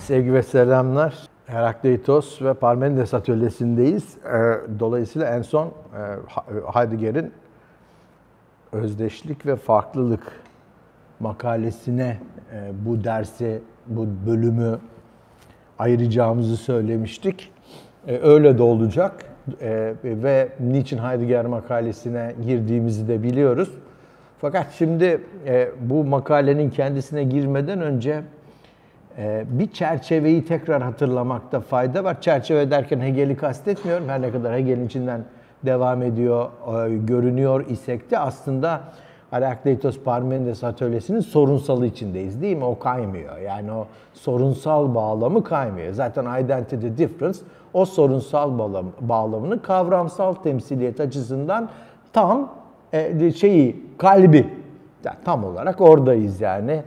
Sevgi ve selamlar. Herakleitos ve Parmenides atölyesindeyiz. Dolayısıyla en son Heidegger'in özdeşlik ve farklılık makalesine bu dersi, bu bölümü ayıracağımızı söylemiştik. Öyle de olacak ve niçin Heidegger makalesine girdiğimizi de biliyoruz. Fakat şimdi bu makalenin kendisine girmeden önce bir çerçeveyi tekrar hatırlamakta fayda var. Çerçeve derken Hegel'i kastetmiyorum. Her ne kadar Hegel'in içinden devam ediyor, görünüyor isek de aslında Herakleitos Parmenides atölyesinin sorunsalı içindeyiz değil mi? O kaymıyor. Yani o sorunsal bağlamı kaymıyor. Zaten identity difference o sorunsal bağlamının kavramsal temsiliyet açısından tam kalbi. Yani tam olarak oradayız yani.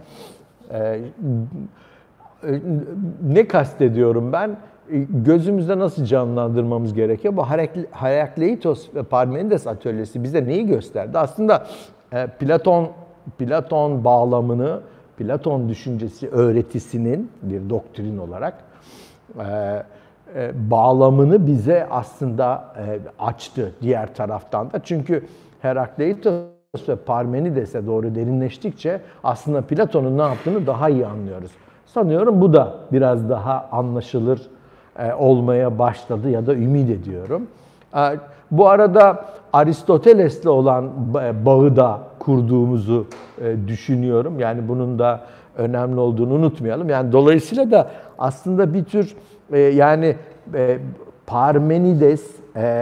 Ne kastediyorum ben? Gözümüzde nasıl canlandırmamız gerekiyor? Bu Herakleitos ve Parmenides atölyesi bize neyi gösterdi? Aslında Platon bağlamını, Platon düşüncesi öğretisinin bir doktrin olarak bağlamını bize aslında açtı diğer taraftan da. Çünkü Herakleitos ve Parmenides'e doğru derinleştikçe aslında Platon'un ne yaptığını daha iyi anlıyoruz. Sanıyorum bu da biraz daha anlaşılır olmaya başladı ya da ümit ediyorum. Bu arada Aristoteles'le olan bağı da kurduğumuzu düşünüyorum. Yani bunun da önemli olduğunu unutmayalım. Yani dolayısıyla da aslında bir tür Parmenides,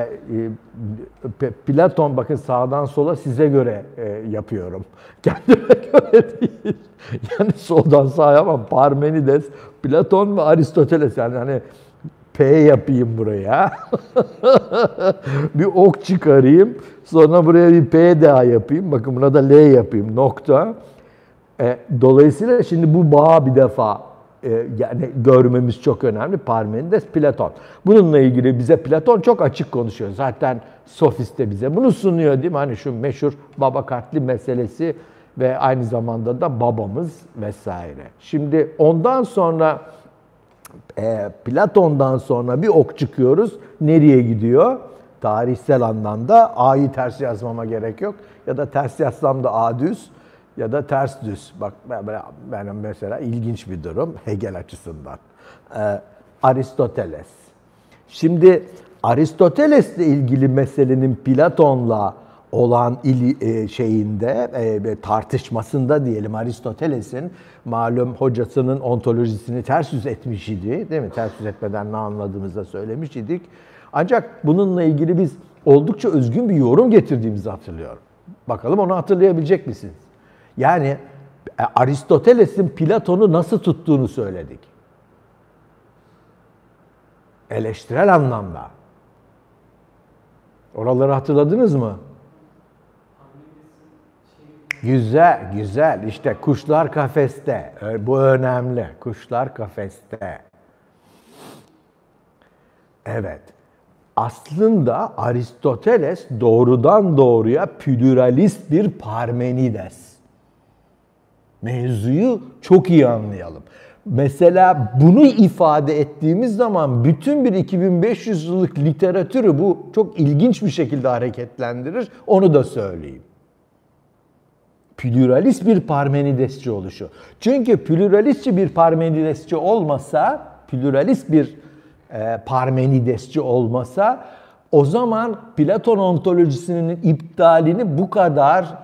Platon, bakın sağdan sola size göre yapıyorum. Kendime göre değil. Yani soldan sağa ama Parmenides, Platon ve Aristoteles, yani hani P yapayım buraya. Bir ok çıkarayım. Sonra buraya bir P daha yapayım. Bakın buna da L yapayım. Nokta. Dolayısıyla şimdi bu bağı bir defa yani görmemiz çok önemli. Parmenides, Platon. Bununla ilgili bize Platon çok açık konuşuyor. Zaten Sofist de bize bunu sunuyor değil mi? Hani şu meşhur baba katli meselesi ve aynı zamanda da babamız vesaire. Şimdi ondan sonra Platon'dan sonra bir ok çıkıyoruz. Nereye gidiyor? Tarihsel anlamda A'yı ters yazmama gerek yok. Ya da ters yazsam da A düz ya da ters düz. Bak benim mesela ilginç bir durum Hegel açısından. Aristoteles. Şimdi Aristoteles'le ilgili meselenin Platon'la olan tartışmasında diyelim, Aristoteles'in malum hocasının ontolojisini ters yüz etmiş idi, değil mi? Ters yüz etmeden ne anladığımızı da söylemiş idik. Ancak bununla ilgili biz oldukça özgün bir yorum getirdiğimizi hatırlıyorum. Bakalım onu hatırlayabilecek misiniz? Yani Aristoteles'in Platon'u nasıl tuttuğunu söyledik. Eleştirel anlamda. Oraları hatırladınız mı? Güzel, güzel. İşte kuşlar kafeste. Bu önemli. Kuşlar kafeste. Evet. Aslında Aristoteles doğrudan doğruya pluralist bir Parmenides. Mevzuyu çok iyi anlayalım. Mesela bunu ifade ettiğimiz zaman bütün bir 2500 yıllık literatürü bu çok ilginç bir şekilde hareketlendirir. Onu da söyleyeyim. Pluralist bir Parmenidesçi oluşu. Çünkü pluralistçi bir Parmenidesçi olmasa, pluralist bir Parmenidesçi olmasa, o zaman Platon ontolojisinin iptalini bu kadar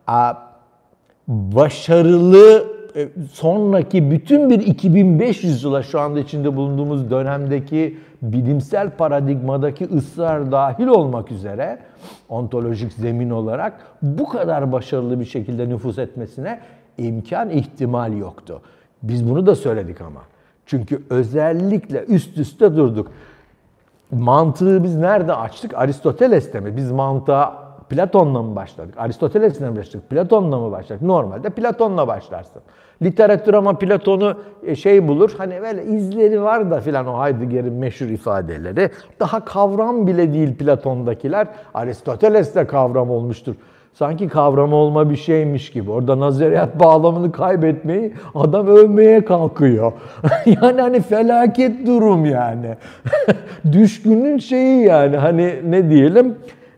başarılı sonraki bütün bir 2500 yıla, şu anda içinde bulunduğumuz dönemdeki bilimsel paradigmadaki ısrar dahil olmak üzere ontolojik zemin olarak bu kadar başarılı bir şekilde nüfuz etmesine imkan, ihtimal yoktu. Biz bunu da söyledik ama. Çünkü özellikle üst üste durduk. Mantığı biz nerede açtık? Aristoteles'te mi? Biz mantığa Platon'la mı başladık? Aristoteles'le mi başladık? Platon'la mı başladık? Normalde Platon'la başlarsın. Literatür ama Platon'u bulur. Hani böyle izleri var da filan, o Heidegger'in meşhur ifadeleri. Daha kavram bile değil Platon'dakiler. Aristoteles'te kavram olmuştur. Sanki kavramı olma bir şeymiş gibi. Orada nazariyat bağlamını kaybetmeyi adam övmeye kalkıyor. Yani hani felaket durum yani. Düşkünün şeyi yani hani ne diyelim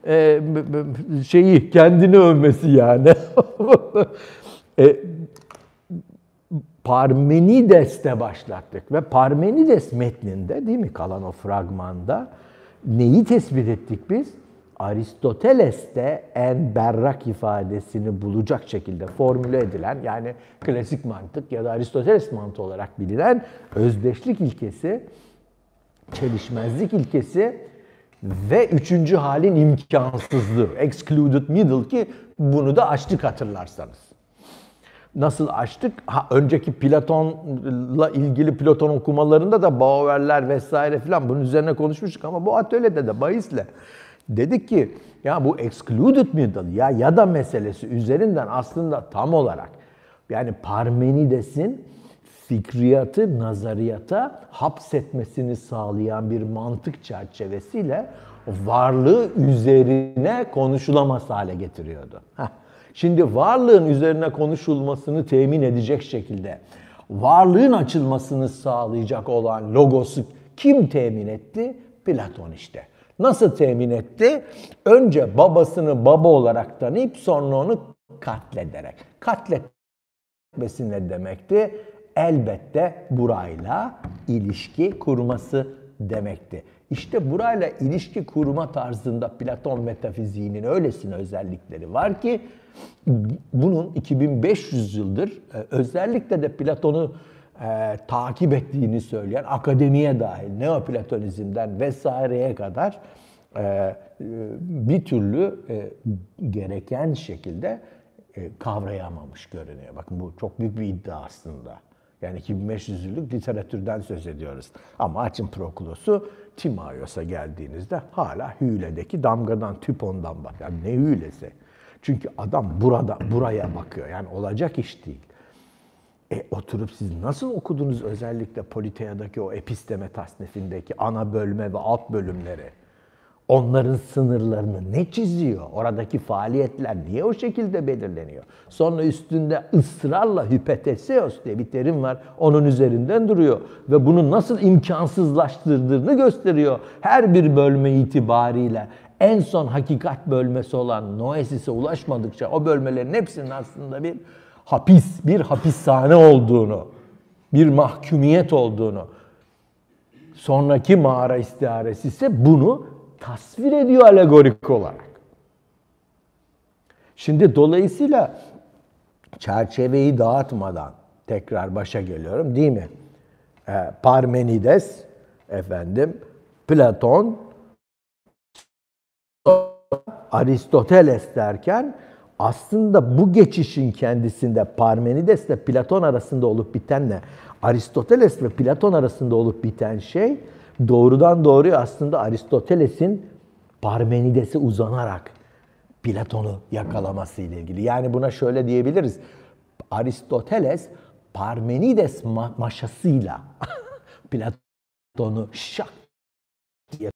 şeyi kendini övmesi yani. Parmenides'te başlattık ve Parmenides metninde değil mi kalan o fragmanda neyi tespit ettik biz? Aristoteles'te en berrak ifadesini bulacak şekilde formüle edilen yani klasik mantık ya da Aristoteles mantığı olarak bilinen özdeşlik ilkesi, çelişmezlik ilkesi ve üçüncü halin imkansızlığı, excluded middle ki bunu da açtık hatırlarsanız. Nasıl açtık? Önceki Platon'la ilgili Platon okumalarında da Bauer'ler vesaire filan bunun üzerine konuşmuştuk ama bu atölyede de bahisle dedik ki ya bu excluded middle ya da meselesi üzerinden aslında tam olarak yani Parmenides'in fikriyatı nazariyata hapsetmesini sağlayan bir mantık çerçevesiyle varlığı üzerine konuşulamaz hale getiriyordu. Şimdi varlığın üzerine konuşulmasını temin edecek şekilde varlığın açılmasını sağlayacak olan logosu kim temin etti? Platon işte. Nasıl temin etti? Önce babasını baba olarak tanıyıp sonra onu katlederek. Katletmesi ne demekti? Elbette burayla ilişki kurması demekti. İşte burayla ilişki kurma tarzında Platon metafiziğinin öylesine özellikleri var ki bunun 2500 yıldır özellikle de Platon'u takip ettiğini söyleyen akademiye dahil Neoplatonizm'den vesaireye kadar bir türlü gereken şekilde kavrayamamış görünüyor. Bakın bu çok büyük bir iddia aslında. Yani 2500 yıllık literatürden söz ediyoruz. Ama açın Prokulos'u Timaios'a geldiğinizde hala Hüle'deki damgadan, tüpondan bak. Yani ne Hülesi? Çünkü adam buraya bakıyor. Yani olacak iş değil. Oturup siz nasıl okudunuz özellikle Politeia'daki o episteme tasnifindeki ana bölme ve alt bölümleri? Onların sınırlarını ne çiziyor? Oradaki faaliyetler niye o şekilde belirleniyor? Sonra üstünde ısrarla hypotheseos diye bir terim var. Onun üzerinden duruyor. Ve bunu nasıl imkansızlaştırdığını gösteriyor. Her bir bölme itibariyle en son hakikat bölmesi olan noesis'e ulaşmadıkça o bölmelerin hepsinin aslında bir hapishane olduğunu, bir mahkumiyet olduğunu, sonraki mağara istiharesi ise bunu tasvir ediyor alegorik olarak. Şimdi dolayısıyla çerçeveyi dağıtmadan tekrar başa geliyorum değil mi? Parmenides, Platon, Aristoteles derken aslında bu geçişin kendisinde Parmenides ile Platon arasında olup bitenle Aristoteles ve Platon arasında olup biten şey doğrudan doğruya aslında Aristoteles'in Parmenides'e uzanarak Platon'u yakalaması ile ilgili. Yani buna şöyle diyebiliriz. Aristoteles Parmenides maşasıyla Platon'u şak diye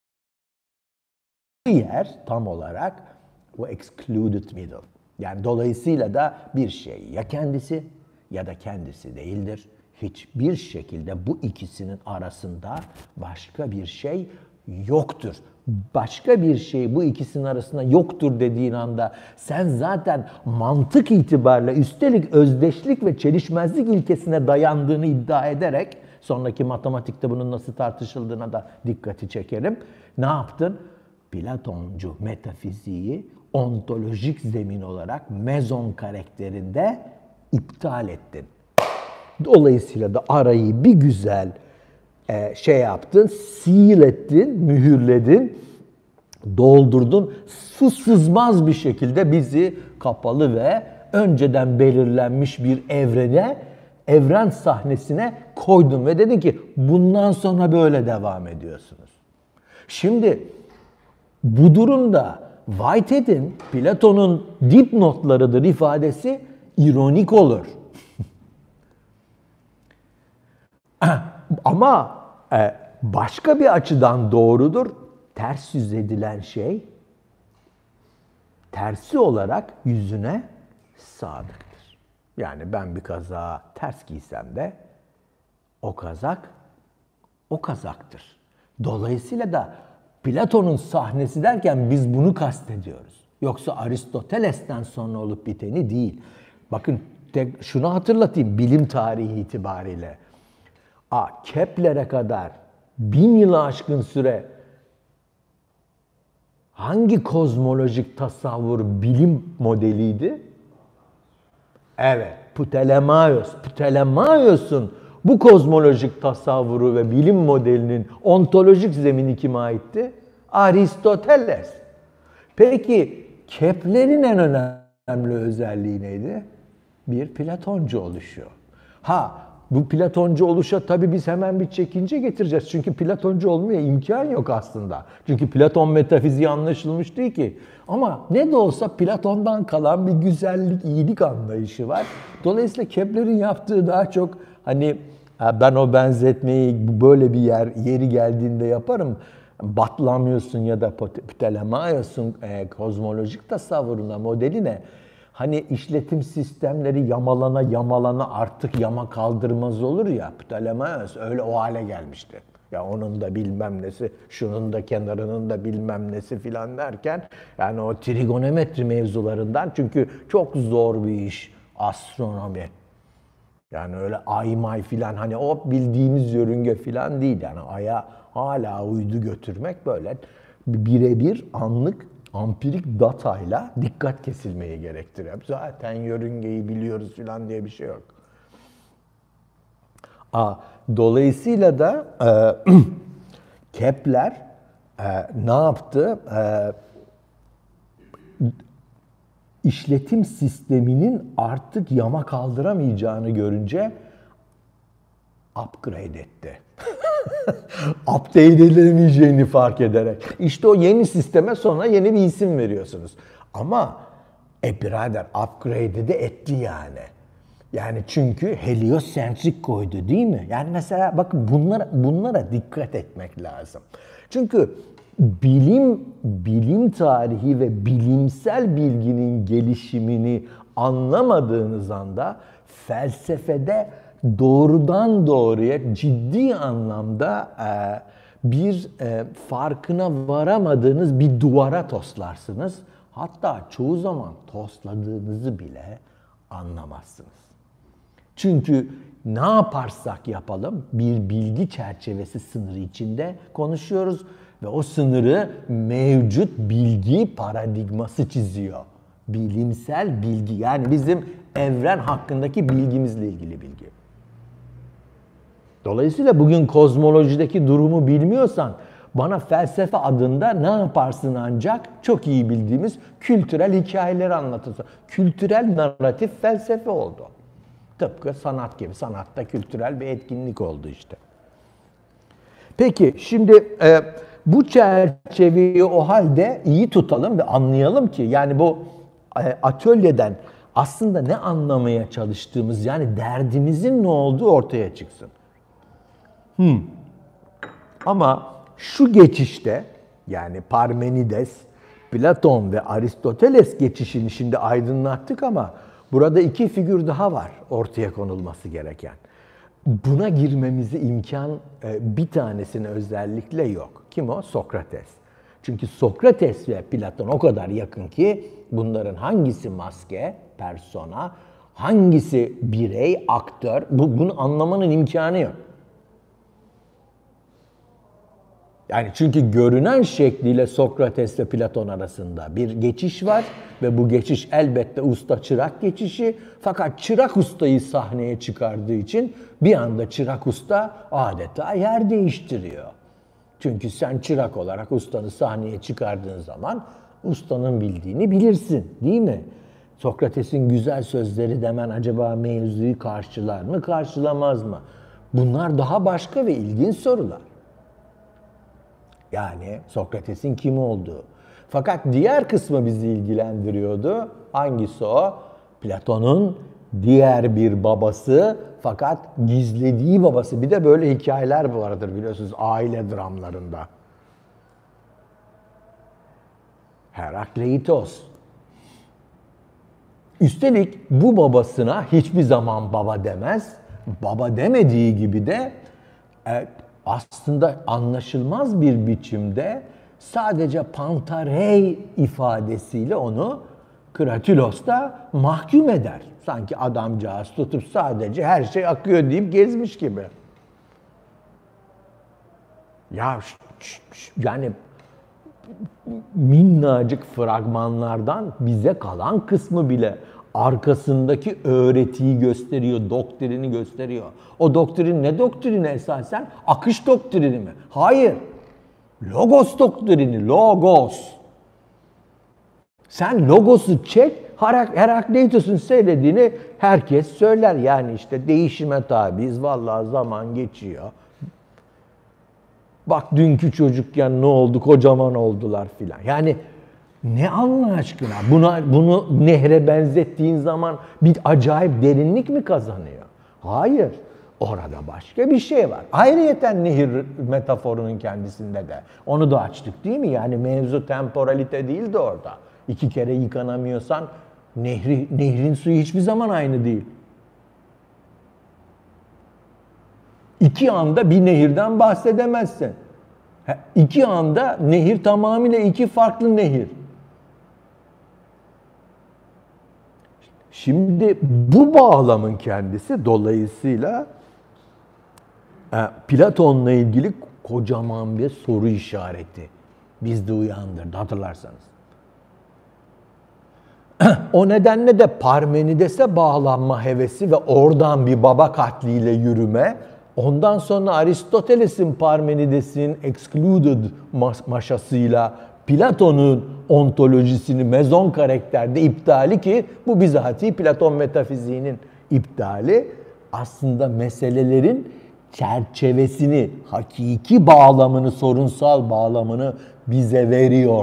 yer tam olarak o excluded middle. Yani dolayısıyla da bir şey ya kendisi ya da kendisi değildir. Hiçbir şekilde bu ikisinin arasında başka bir şey yoktur. Başka bir şey bu ikisinin arasında yoktur dediğin anda sen zaten mantık itibariyle üstelik özdeşlik ve çelişmezlik ilkesine dayandığını iddia ederek sonraki matematikte bunun nasıl tartışıldığına da dikkati çekerim. Ne yaptın? Platoncu metafiziği ontolojik zemin olarak mezon karakterinde iptal ettin. Dolayısıyla da arayı bir güzel şey yaptın, seal ettin, mühürledin, doldurdun. Su sızmaz bir şekilde bizi kapalı ve önceden belirlenmiş bir evren sahnesine koydun ve dedin ki bundan sonra böyle devam ediyorsunuz. Şimdi bu durumda Whitehead'in, Platon'un dipnotlarıdır ifadesi ironik olur. Ama başka bir açıdan doğrudur. Ters yüz edilen şey tersi olarak yüzüne sadıktır. Yani ben bir kazağı ters giysem de o kazak o kazaktır. Dolayısıyla da Platon'un sahnesi derken biz bunu kastediyoruz. Yoksa Aristoteles'ten sonra olup biteni değil. Bakın şunu hatırlatayım bilim tarihi itibariyle. Kepler'e kadar 1000 yılı aşkın süre hangi kozmolojik tasavvur bilim modeliydi? Evet, Ptolemaios. Ptolemaios'un bu kozmolojik tasavvuru ve bilim modelinin ontolojik zemini kime aitti? Aristoteles. Peki Kepler'in en önemli özelliği neydi? Bir Platoncu oluşuyor. Bu Platoncu oluşa tabii biz hemen bir çekince getireceğiz. Çünkü Platoncu olmaya imkan yok aslında. Çünkü Platon metafiziği anlaşılmış değil ki. Ama ne de olsa Platon'dan kalan bir güzellik, iyilik anlayışı var. Dolayısıyla Kepler'in yaptığı daha çok ben o benzetmeyi böyle bir yeri geldiğinde yaparım. Batlamıyorsun ya da Ptolemaios'un kozmolojik tasavvuruna, modeline işletim sistemleri yamalana artık yama kaldırmaz olur ya. Ptolemaios öyle o hale gelmişti. Ya onun da bilmem nesi, şunun da kenarının da bilmem nesi filan derken yani o trigonometri mevzularından çünkü çok zor bir iş astronomi. Yani öyle ay may filan o bildiğimiz yörünge filan değil yani aya hala uydu götürmek böyle birebir anlık ampirik datayla dikkat kesilmeyi gerektiriyor. Zaten yörüngeyi biliyoruz filan diye bir şey yok. Dolayısıyla da Kepler ne yaptı? İşletim sisteminin artık yama kaldıramayacağını görünce upgrade etti. Update edilemeyeceğini fark ederek. İşte o yeni sisteme sonra yeni bir isim veriyorsunuz. Ama birader upgrade'i de etti yani. Yani çünkü heliosentrik koydu değil mi? Yani mesela bakın bunlara dikkat etmek lazım. Çünkü bilim tarihi ve bilimsel bilginin gelişimini anlamadığınız anda felsefede doğrudan doğruya ciddi anlamda bir farkına varamadığınız bir duvara toslarsınız. Hatta çoğu zaman tosladığınızı bile anlamazsınız. Çünkü ne yaparsak yapalım bir bilgi çerçevesi sınırı içinde konuşuyoruz ve o sınırı mevcut bilgi paradigması çiziyor. Bilimsel bilgi yani bizim evren hakkındaki bilgimizle ilgili bilgi. Dolayısıyla bugün kozmolojideki durumu bilmiyorsan bana felsefe adında ne yaparsın ancak çok iyi bildiğimiz kültürel hikayeleri anlatırsın. Kültürel narratif felsefe oldu. Tıpkı sanat gibi. Sanatta kültürel bir etkinlik oldu işte. Peki şimdi bu çerçeveyi o halde iyi tutalım ve anlayalım ki yani bu atölyeden aslında ne anlamaya çalıştığımız yani derdimizin ne olduğu ortaya çıksın. Ama şu geçişte yani Parmenides, Platon ve Aristoteles geçişini şimdi aydınlattık ama burada iki figür daha var ortaya konulması gereken. Buna girmemize imkan bir tanesine özellikle yok. Kim o? Sokrates. Çünkü Sokrates ve Platon o kadar yakın ki bunların hangisi maske, persona, hangisi birey, aktör bunu anlamanın imkanı yok. Yani çünkü görünen şekliyle Sokrates ve Platon arasında bir geçiş var ve bu geçiş elbette usta-çırak geçişi. Fakat çırak ustayı sahneye çıkardığı için bir anda çırak usta adeta yer değiştiriyor. Çünkü sen çırak olarak ustanı sahneye çıkardığın zaman ustanın bildiğini bilirsin, değil mi? Sokrates'in güzel sözleri demen acaba mevzuyu karşılar mı, karşılamaz mı? Bunlar daha başka ve ilginç sorular. Yani Sokrates'in kim olduğu. Fakat diğer kısmı bizi ilgilendiriyordu. Hangisi o? Platon'un diğer bir babası fakat gizlediği babası. Bir de böyle hikayeler vardır biliyorsunuz aile dramlarında. Herakleitos. Üstelik bu babasına hiçbir zaman baba demez. Baba demediği gibi de aslında anlaşılmaz bir biçimde sadece pantarei ifadesiyle onu Kratilos'ta mahkum eder. Sanki adamcağız tutup sadece her şey akıyor deyip gezmiş gibi. Ya yani minnacık fragmanlardan bize kalan kısmı bile arkasındaki öğretiyi gösteriyor, doktrini gösteriyor. O doktrin ne doktrini esasen? Akış doktrini mi? Hayır. Logos doktrini, logos. Sen logosu çek, Herakleitos'un söylediğini herkes söyler. Yani işte değişime tabiiz, vallahi zaman geçiyor. Bak dünkü çocukken ne oldu, kocaman oldular filan. Yani ne Allah aşkına? Bunu nehre benzettiğin zaman bir acayip derinlik mi kazanıyor? Hayır. Orada başka bir şey var. Ayrıyeten nehir metaforunun kendisinde de. Onu da açtık değil mi? Yani mevzu temporalite değil de orada. 2 kere yıkanamıyorsan nehrin suyu hiçbir zaman aynı değil. 2 anda bir nehirden bahsedemezsin. 2 anda nehir tamamıyla 2 farklı nehir. Şimdi bu bağlamın kendisi dolayısıyla Platon'la ilgili kocaman bir soru işareti bizde uyandırdı hatırlarsanız. O nedenle de Parmenides'e bağlanma hevesi ve oradan bir baba katliyle yürüme, ondan sonra Aristoteles'in Parmenides'in excluded maşasıyla Platon'un ontolojisini mezon karakterde iptali ki bu bizatihi Platon metafiziğinin iptali aslında meselelerin çerçevesini, hakiki bağlamını, sorunsal bağlamını bize veriyor.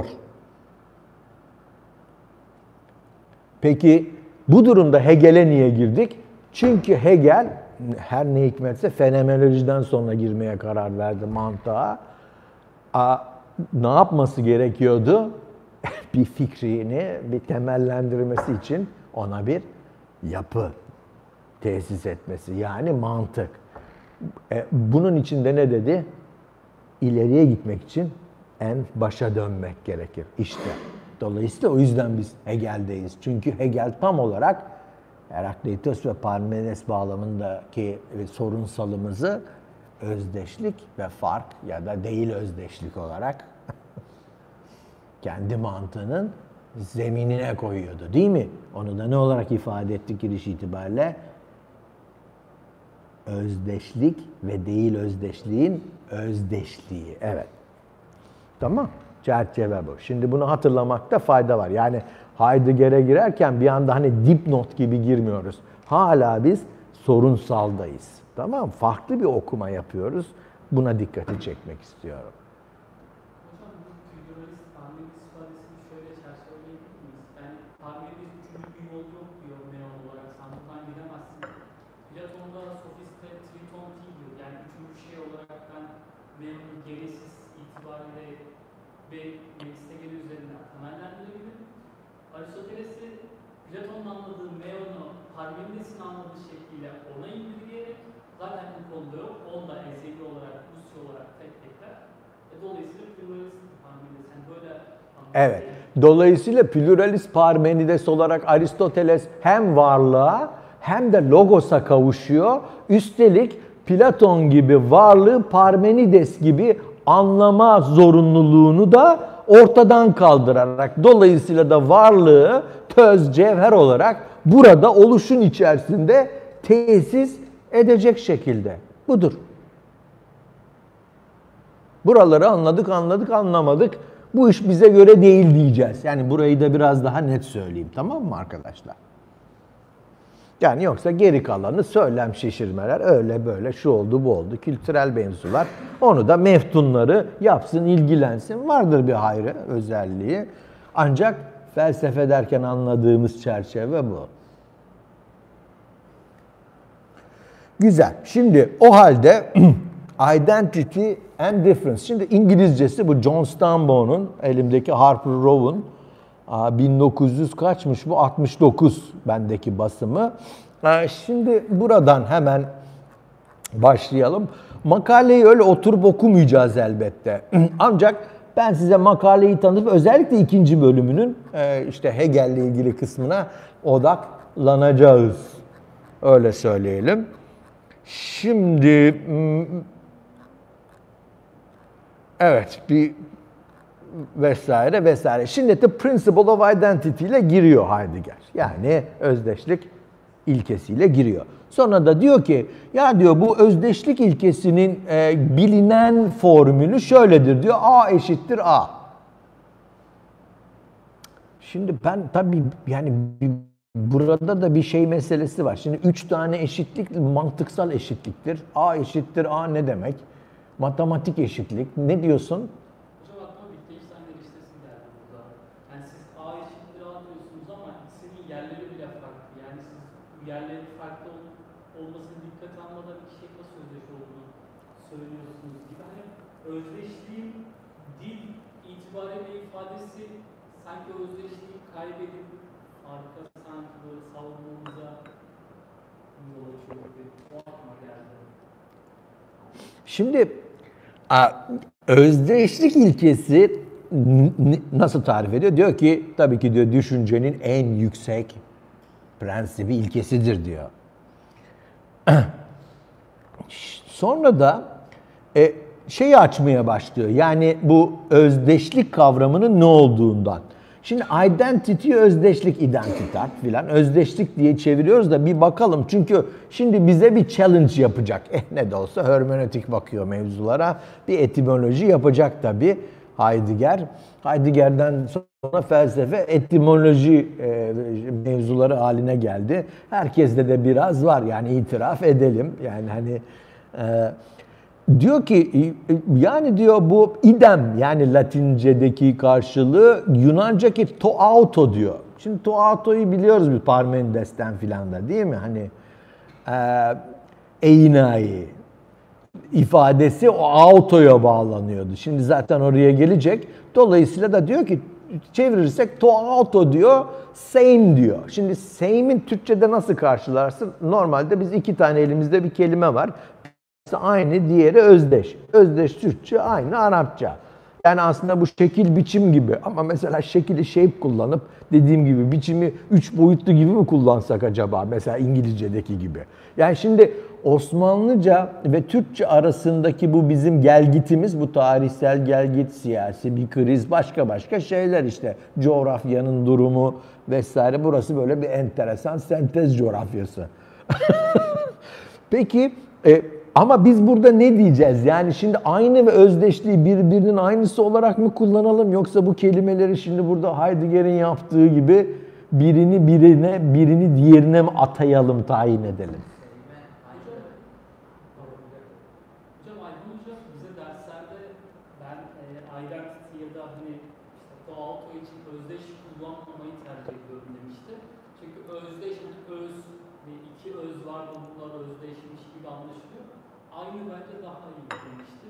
Peki bu durumda Hegel'e niye girdik? Çünkü Hegel her ne hikmetse fenomenolojiden sonra girmeye karar verdi mantığa. Ne yapması gerekiyordu? Bir fikrini, bir temellendirmesi için ona bir yapı tesis etmesi. Yani mantık. Bunun için de ne dedi? İleriye gitmek için en başa dönmek gerekir. İşte. Dolayısıyla o yüzden biz Hegel'deyiz. Çünkü Hegel tam olarak Herakleitos ve Parmenides bağlamındaki sorunsalımızı özdeşlik ve fark ya da değil özdeşlik olarak kendi mantığının zeminine koyuyordu değil mi? Onu da ne olarak ifade ettik giriş itibariyle? Özdeşlik ve değil özdeşliğin özdeşliği. Evet. Tamam. Çerçeve bu. Şimdi bunu hatırlamakta fayda var. Yani Heidegger'e girerken bir anda hani dipnot gibi girmiyoruz. Hala biz sorunsaldayız. Tamam mı? Farklı bir okuma yapıyoruz. Buna dikkati çekmek istiyorum. Hocam bu pluralist Parmenides ifadesini şöyle çerçeveleyebilir miyiz? Yani Parmenides üçüncü bir yol yok diyor Meon olarak. Sen buradan gidemezsin. Platon'da sofiste triton diyor. Yani üçüncü şey olarak ben Meon'un gereksiz itibariyle ve Megistegeli üzerinden temellendirebilirim. Aristoteles'i Platon'un anladığı Meon'u Parmenides'in anladığı şekliyle ona indirgeyerek zaten bu konuda yok. Onda ezeli olarak, Rusya olarak tek tekler. Dolayısıyla pluralist Parmenides. Yani böyle evet. Dolayısıyla pluralist Parmenides olarak Aristoteles hem varlığa hem de logos'a kavuşuyor. Üstelik Platon gibi varlığı Parmenides gibi anlama zorunluluğunu da ortadan kaldırarak dolayısıyla da varlığı töz, cevher olarak burada oluşun içerisinde tesis edecek şekilde. Budur. Buraları anladık, anlamadık. Bu iş bize göre değil diyeceğiz. Yani burayı da biraz daha net söyleyeyim. Tamam mı arkadaşlar? Yani yoksa geri kalanı söylem şişirmeler, öyle böyle, şu oldu bu oldu, kültürel mevzular. Onu da meftunları yapsın, ilgilensin. Vardır bir hayrı, özelliği. Ancak felsefe derken anladığımız çerçeve bu. Güzel. Şimdi o halde identity and difference. Şimdi İngilizcesi bu John Stambaugh'un, elimdeki Harper Rowo'un 1900 kaçmış bu? 69 bendeki basımı. Şimdi buradan hemen başlayalım. Makaleyi öyle oturup okumayacağız elbette. Ancak ben size makaleyi tanıtıp özellikle ikinci bölümünün işte Hegel'le ilgili kısmına odaklanacağız. Öyle söyleyelim. Şimdi evet bir vesaire vesaire. Şimdi de Principle of Identity ile giriyor Heidegger. Yani özdeşlik ilkesiyle giriyor. Sonra da diyor ki ya diyor bu özdeşlik ilkesinin bilinen formülü şöyledir diyor. A eşittir A. Şimdi ben tabii yani burada da bir şey meselesi var. Şimdi 3 tane eşitlik mantıksal eşitliktir. A eşittir A ne demek? Matematik eşitlik. Ne diyorsun? Hocam aklıma bir Wittgenstein listesi geldi burada. Yani siz A eşittir A diyorsunuz ama ikisinin yerleri bile farklı. Yani siz bu yerlerin farklı olmasını dikkate almadan iki şey nasıl özdeş olduğunu söylüyorsunuz gibi. Hani özdeşliğin dil itibariyle ifadesi sanki özdeşliği kaybedip arka sanki böyle savunmamıza yol açıyor gibi. O aklıma geldi. Şimdi özdeşlik ilkesi nasıl tarif ediyor? Diyor ki tabii ki diyor düşüncenin en yüksek prensibi ilkesidir diyor. Sonra da şeyi açmaya başlıyor. Yani bu özdeşlik kavramının ne olduğundan. Şimdi identity özdeşlik, identitat filan özdeşlik diye çeviriyoruz da bir bakalım. Çünkü şimdi bize bir challenge yapacak. Ne de olsa hermenötik bakıyor mevzulara. Bir etimoloji yapacak tabii Heidegger. Heidegger'den sonra felsefe etimoloji mevzuları haline geldi. Herkeste de biraz var yani itiraf edelim. Yani hani diyor ki yani diyor bu idem yani Latincedeki karşılığı Yunanca'ki to auto diyor. Şimdi to auto'yu biliyoruz bir Parmenides'ten filan da değil mi? Hani einai ifadesi o auto'ya bağlanıyordu. Şimdi zaten oraya gelecek. Dolayısıyla da diyor ki çevirirsek to auto diyor, same diyor. Şimdi same'in Türkçe'de nasıl karşılarsın? Normalde biz iki tane elimizde bir kelime var. Aynı, diğeri özdeş. Özdeş Türkçe, aynı Arapça. Yani aslında bu şekil biçim gibi ama mesela şekili shape kullanıp dediğim gibi biçimi 3 boyutlu gibi mi kullansak acaba? Mesela İngilizce'deki gibi. Yani şimdi Osmanlıca ve Türkçe arasındaki bu bizim gelgitimiz, bu tarihsel gelgit, siyasi bir kriz, başka şeyler işte. Coğrafyanın durumu vesaire. Burası böyle bir enteresan sentez coğrafyası. Peki ama biz burada ne diyeceğiz? Yani şimdi aynı ve özdeşliği birbirinin aynısı olarak mı kullanalım? Yoksa bu kelimeleri şimdi burada Heidegger'in yaptığı gibi birini diğerine mi atayalım, tayin edelim? Hocam Aydın Hocam bize derslerde ben identity ya da hani işte to auto için özdeş kullanmamayı tercih ediyorum demişti. Çünkü özdeş öz ve iki öz var bunlar özdeşmiş gibi anlaşılıyor. Aynı bence daha iyi demişti.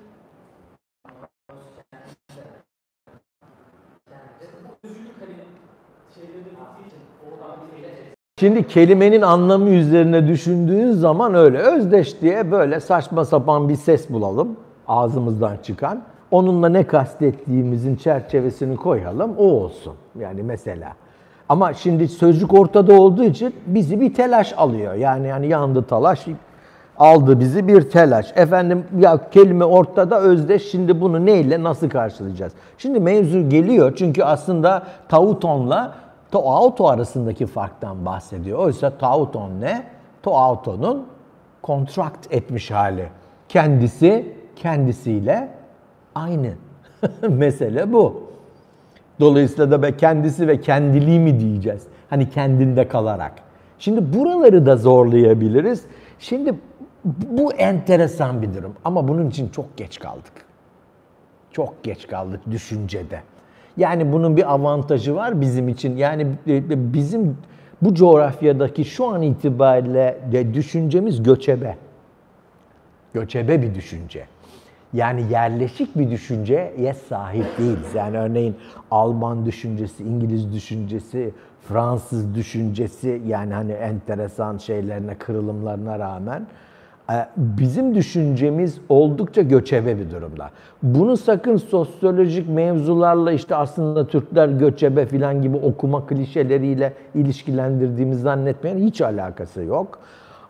Özgürlük hani şeyleri bittiği için oradan bir Şimdi kelimenin anlamı üzerine düşündüğün zaman öyle özdeş diye böyle saçma sapan bir ses bulalım ağzımızdan çıkan. Onunla ne kastettiğimizin çerçevesini koyalım, o olsun. Yani mesela. Ama şimdi sözcük ortada olduğu için bizi bir telaş alıyor. Yani yandı talaş, aldı bizi bir telaş. Efendim ya kelime ortada özdeş, şimdi bunu neyle nasıl karşılayacağız? Şimdi mevzu geliyor çünkü aslında tautonla to auto arasındaki farktan bahsediyor. Oysa tauton ne? To auto'nun kontrakt etmiş hali. Kendisiyle aynı. Mesele bu. Dolayısıyla da kendisi ve kendiliği mi diyeceğiz? Hani kendinde kalarak. Şimdi buraları da zorlayabiliriz. Şimdi bu enteresan bir durum ama bunun için çok geç kaldık. Çok geç kaldık düşüncede. Yani bunun bir avantajı var bizim için. Yani bizim bu coğrafyadaki şu an itibariyle düşüncemiz göçebe. Göçebe bir düşünce. Yani yerleşik bir düşünceye sahip değiliz. Yani örneğin Alman düşüncesi, İngiliz düşüncesi, Fransız düşüncesi, yani hani enteresan şeylerine, kırılımlarına rağmen bizim düşüncemiz oldukça göçebe bir durumda. Bunu sakın sosyolojik mevzularla işte aslında Türkler göçebe falan gibi okuma klişeleriyle ilişkilendirdiğimizi zannetmeyin. Hiç alakası yok.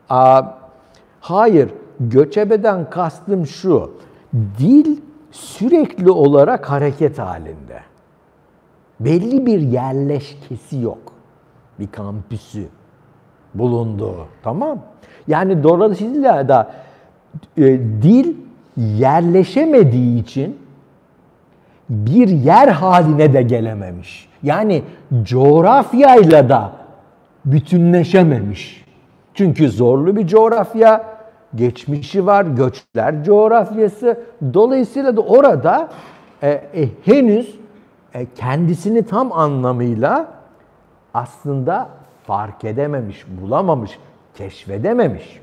Hayır, göçebeden kastım şu: dil sürekli olarak hareket halinde. Belli bir yerleşkesi yok. Bir kampüsü bulunduğu, tamam? Yani dolayısıyla da dil yerleşemediği için bir yer haline de gelememiş. Yani coğrafyayla da bütünleşememiş. Çünkü zorlu bir coğrafya, geçmişi var, göçler coğrafyası. Dolayısıyla da orada henüz kendisini tam anlamıyla aslında fark edememiş, bulamamış, keşfedememiş.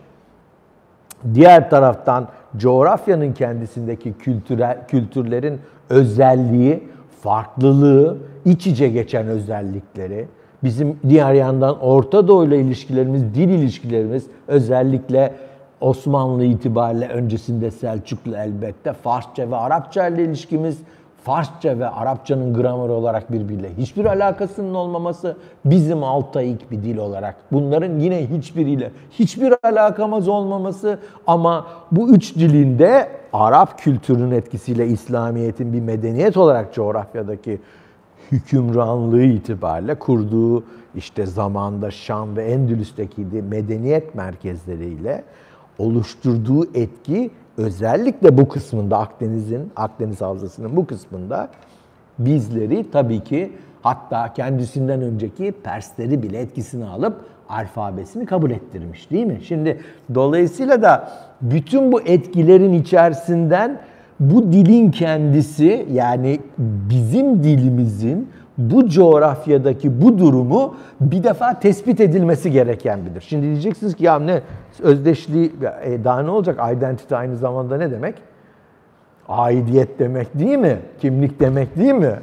Diğer taraftan coğrafyanın kendisindeki kültürlerin özelliği, farklılığı, iç içe geçen özellikleri, bizim diğer yandan Orta Doğu ile ilişkilerimiz, dil ilişkilerimiz, özellikle Osmanlı itibariyle, öncesinde Selçuklu elbette, Farsça ve Arapça ile ilişkimiz, Farsça ve Arapçanın grameri olarak birbiriyle hiçbir alakasının olmaması, bizim Altaik bir dil olarak bunların yine hiçbiriyle hiçbir alakamız olmaması, ama bu üç dilinde Arap kültürünün etkisiyle İslamiyet'in bir medeniyet olarak coğrafyadaki hükümranlığı itibariyle kurduğu işte zamanda Şam ve Endülüs'teki medeniyet merkezleriyle oluşturduğu etki, özellikle bu kısmında Akdeniz Havzası'nın bu kısmında bizleri tabii ki, hatta kendisinden önceki Persleri bile etkisini alıp alfabesini kabul ettirmiş, değil mi? Şimdi dolayısıyla da bütün bu etkilerin içerisinden bu dilin kendisi, yani bizim dilimizin bu coğrafyadaki bu durumu bir defa tespit edilmesi gereken birdir. Şimdi diyeceksiniz ki ya ne özdeşliği, daha ne olacak? Identity aynı zamanda ne demek? Aidiyet demek değil mi? Kimlik demek değil mi?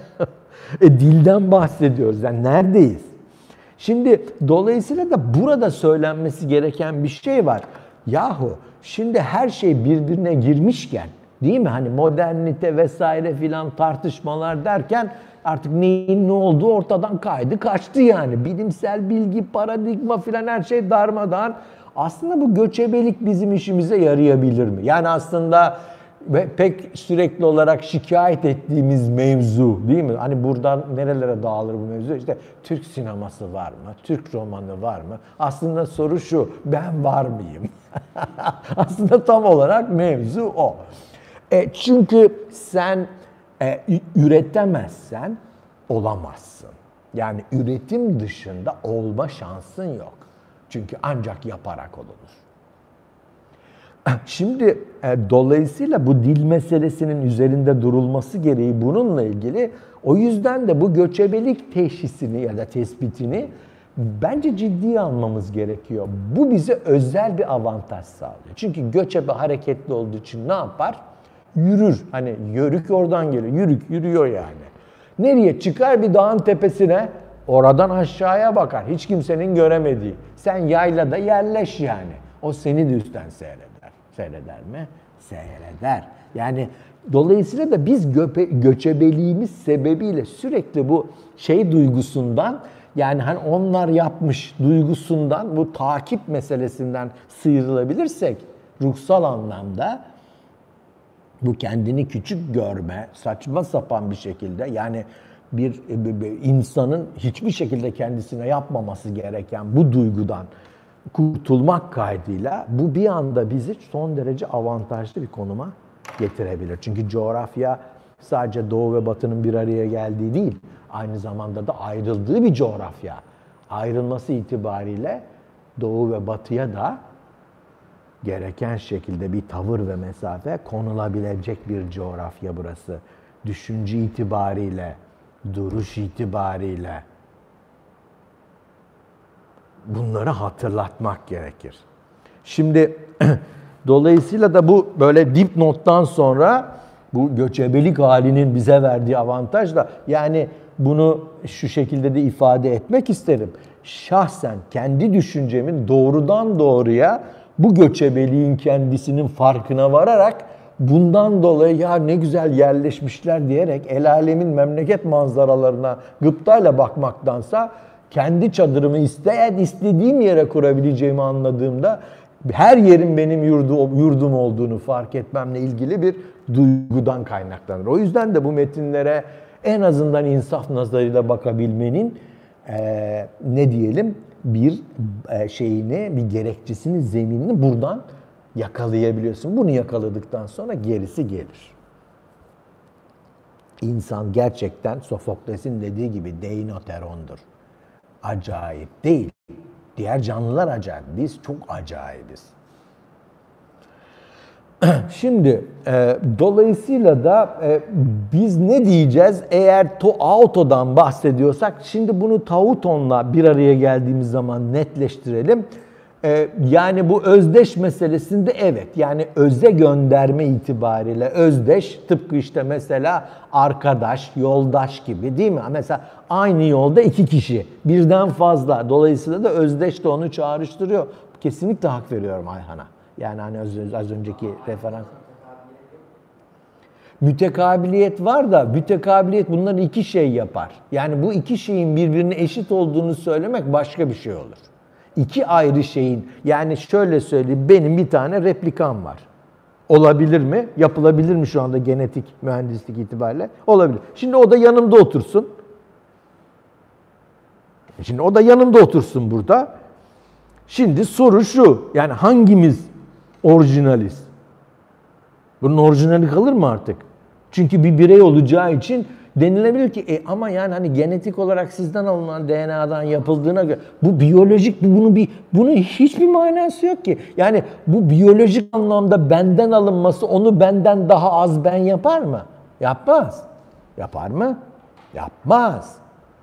Dilden bahsediyoruz. Yani neredeyiz? Şimdi dolayısıyla da burada söylenmesi gereken bir şey var. Yahu şimdi her şey birbirine girmişken, değil mi? Hani modernite vesaire filan tartışmalar derken artık neyin ne olduğu ortadan kaydı kaçtı yani. Bilimsel bilgi, paradigma filan her şey darmadağın. Aslında bu göçebelik bizim işimize yarayabilir mi? Yani aslında pek sürekli olarak şikayet ettiğimiz mevzu, değil mi? Hani buradan nerelere dağılır bu mevzu? İşte Türk sineması var mı? Türk romanı var mı? Aslında soru şu: ben var mıyım? Aslında tam olarak mevzu o. Çünkü sen üretemezsen olamazsın. Yani üretim dışında olma şansın yok. Çünkü ancak yaparak olunur. Şimdi dolayısıyla bu dil meselesinin üzerinde durulması gereği bununla ilgili, o yüzden de bu göçebelik teşhisini ya da tespitini bence ciddiye almamız gerekiyor. Bu bize özel bir avantaj sağlıyor. Çünkü göçebe hareketli olduğu için ne yapar? Yürür. Hani yörük oradan geliyor. Yürük, yürüyor yani. Nereye çıkar? Bir dağın tepesine. Oradan aşağıya bakar. Hiç kimsenin göremediği. Sen yaylada yerleş yani. O seni de üstten seyreder. Seyreder mi? Seyreder. Yani dolayısıyla da biz göçebeliğimiz sebebiyle sürekli bu şey duygusundan, yani hani onlar yapmış duygusundan, bu takip meselesinden sıyrılabilirsek ruhsal anlamda bu kendini küçük görme, saçma sapan bir şekilde, yani bir insanın hiçbir şekilde kendisine yapmaması gereken bu duygudan kurtulmak kaydıyla bu bir anda bizi son derece avantajlı bir konuma getirebilir. Çünkü coğrafya sadece Doğu ve Batı'nın bir araya geldiği değil, aynı zamanda da ayrıldığı bir coğrafya. Ayrılması itibariyle Doğu ve Batı'ya da gereken şekilde bir tavır ve mesafe konulabilecek bir coğrafya burası. Düşünce itibariyle, duruş itibariyle bunları hatırlatmak gerekir. Şimdi Dolayısıyla da bu böyle dipnottan sonra bu göçebelik halinin bize verdiği avantaj da, yani bunu şu şekilde de ifade etmek isterim. Şahsen kendi düşüncemin doğrudan doğruya bu göçebeliğin kendisinin farkına vararak bundan dolayı ya ne güzel yerleşmişler diyerek el alemin memleket manzaralarına gıptayla bakmaktansa kendi çadırımı istediğim yere kurabileceğimi anladığımda her yerin benim yurdum olduğunu fark etmemle ilgili bir duygudan kaynaklanır. O yüzden de bu metinlere en azından insaf nazarıyla bakabilmenin ne diyelim bir şeyini, bir gerekçesini, zeminini buradan yakalayabiliyorsun. Bunu yakaladıktan sonra gerisi gelir. İnsan gerçekten Sofokles'in dediği gibi deinoterondur. Acayip değil. Diğer canlılar acayip. Biz çok acayibiz. Şimdi dolayısıyla da biz ne diyeceğiz eğer auto'dan bahsediyorsak? Şimdi bunu tautonla bir araya geldiğimiz zaman netleştirelim. Yani bu özdeş meselesinde evet, yani öze gönderme itibariyle özdeş, tıpkı işte mesela arkadaş, yoldaş gibi değil mi? Mesela aynı yolda iki kişi, birden fazla. Dolayısıyla da özdeş de onu çağrıştırıyor. Kesinlikle hak veriyorum Ayhan'a. Yani hani az önceki referans. Mütekabiliyet var da mütekabiliyet bunları iki şey yapar. Yani bu iki şeyin birbirine eşit olduğunu söylemek başka bir şey olur. İki ayrı şeyin, yani şöyle söyleyeyim, benim bir tane replikam var. Olabilir mi? Yapılabilir mi şu anda genetik mühendislik itibariyle? Olabilir. Şimdi o da yanımda otursun. Şimdi o da yanımda otursun burada. Şimdi soru şu, yani hangimiz orijinaliz? Bunun orijinali kalır mı artık? Çünkü bir birey olacağı için denilebilir ki ama yani hani genetik olarak sizden alınan DNA'dan yapıldığına göre bu biyolojik, bunun hiçbir manası yok ki. Yani bu biyolojik anlamda benden alınması onu benden daha az ben yapar mı? Yapmaz. Yapar mı? Yapmaz.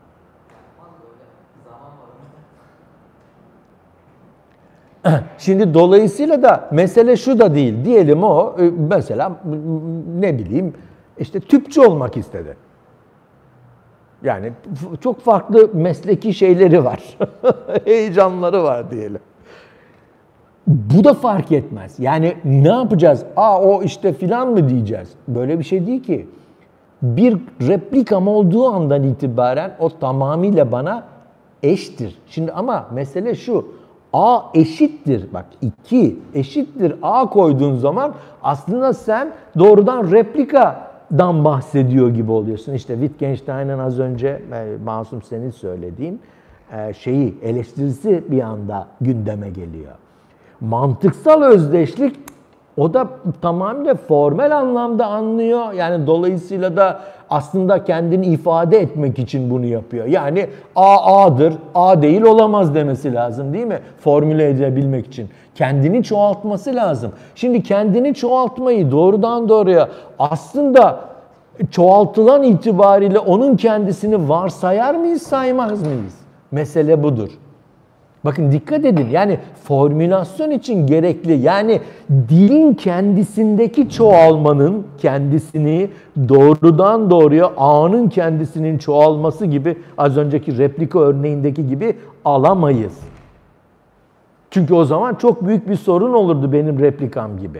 Şimdi dolayısıyla da mesele şu da değil. Diyelim o mesela ne bileyim işte tüpçü olmak istedi. Yani çok farklı mesleki şeyleri var. Heyecanları var diyelim. Bu da fark etmez. Yani ne yapacağız? O işte filan mı diyeceğiz? Böyle bir şey değil ki. Bir replikam olduğu andan itibaren o tamamıyla bana eştir. Şimdi ama mesele şu. A eşittir. Bak 2 eşittir A koyduğun zaman aslında sen doğrudan replikadan bahsediyor gibi oluyorsun. İşte Wittgenstein'ın az önce Masum senin söylediğin eleştirisi bir anda gündeme geliyor. Mantıksal özdeşlik o da tamamıyla formel anlamda anlıyor. Yani dolayısıyla da aslında kendini ifade etmek için bunu yapıyor. Yani A A'dır, A değil olamaz demesi lazım değil mi? Formüle edebilmek için. Kendini çoğaltması lazım. Şimdi kendini çoğaltmayı doğrudan doğruya aslında çoğaltılan itibariyle onun kendisini varsayar mıyız, saymaz mıyız? Mesele budur. Bakın dikkat edin, yani formülasyon için gerekli, yani dilin kendisindeki çoğalmanın kendisini doğrudan doğruya A'nın kendisinin çoğalması gibi az önceki replika örneğindeki gibi alamayız. Çünkü o zaman çok büyük bir sorun olurdu benim replikam gibi.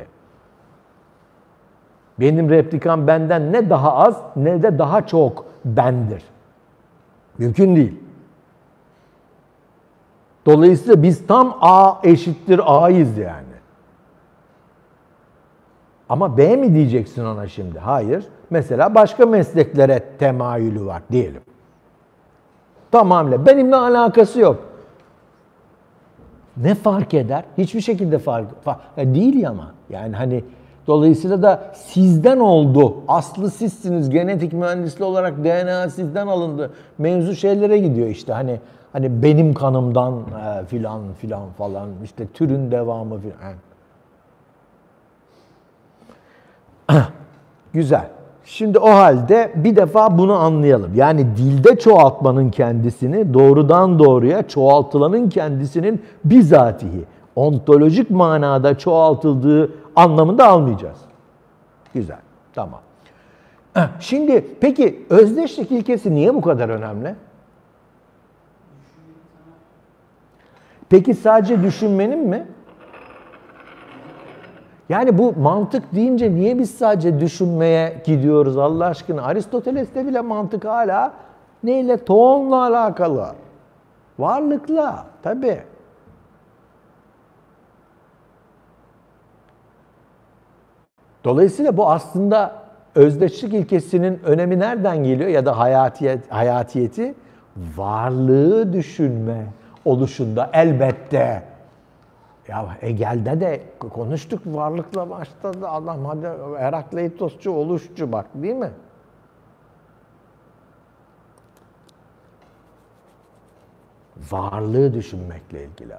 Benim replikam benden ne daha az ne de daha çok bendir. Mümkün değil. Dolayısıyla biz tam A eşittir A'yız yani. Ama B mi diyeceksin ona şimdi? Hayır. Mesela başka mesleklere temayülü var diyelim. Tamamıyla. Benimle alakası yok. Ne fark eder? Hiçbir şekilde fark değil ama. Yani hani dolayısıyla da sizden oldu. Aslı sizsiniz. Genetik mühendisliği olarak DNA sizden alındı. Mevzu şeylere gidiyor işte hani benim kanımdan filan falan işte türün devamı filan. Güzel. Şimdi o halde bir defa bunu anlayalım. Yani dilde çoğaltmanın kendisini doğrudan doğruya çoğaltılanın kendisinin bizatihi Ontolojik manada çoğaltıldığı anlamında almayacağız. Güzel, tamam. Şimdi peki özdeşlik ilkesi niye bu kadar önemli? Peki sadece düşünmenin mi? Yani bu mantık deyince niye biz sadece düşünmeye gidiyoruz Allah aşkına? Aristoteles'te bile mantık hala neyle? Tohumla alakalı. Varlıkla, tabii. Dolayısıyla bu aslında özdeşlik ilkesinin önemi nereden geliyor ya da hayatiyeti? Varlığı düşünme oluşunda elbette. Ya Hegel'de de konuştuk, varlıkla başladı adam, hadi Herakleitosçu, oluşçu bak, değil mi? Varlığı düşünmekle ilgili.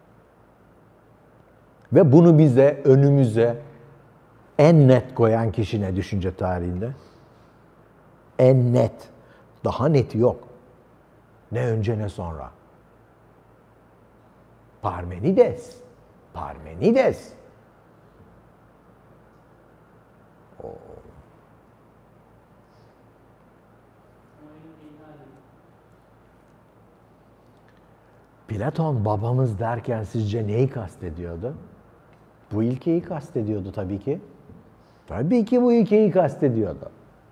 Ve bunu bize, önümüze en net koyan kişi ne düşünce tarihinde? En net. Daha neti yok. Ne önce ne sonra. Parmenides. Parmenides. Platon babamız derken sizce neyi kastediyordu? Bu ilkeyi kastediyordu tabii ki. Tabii ki bu ilkeyi kastediyordu.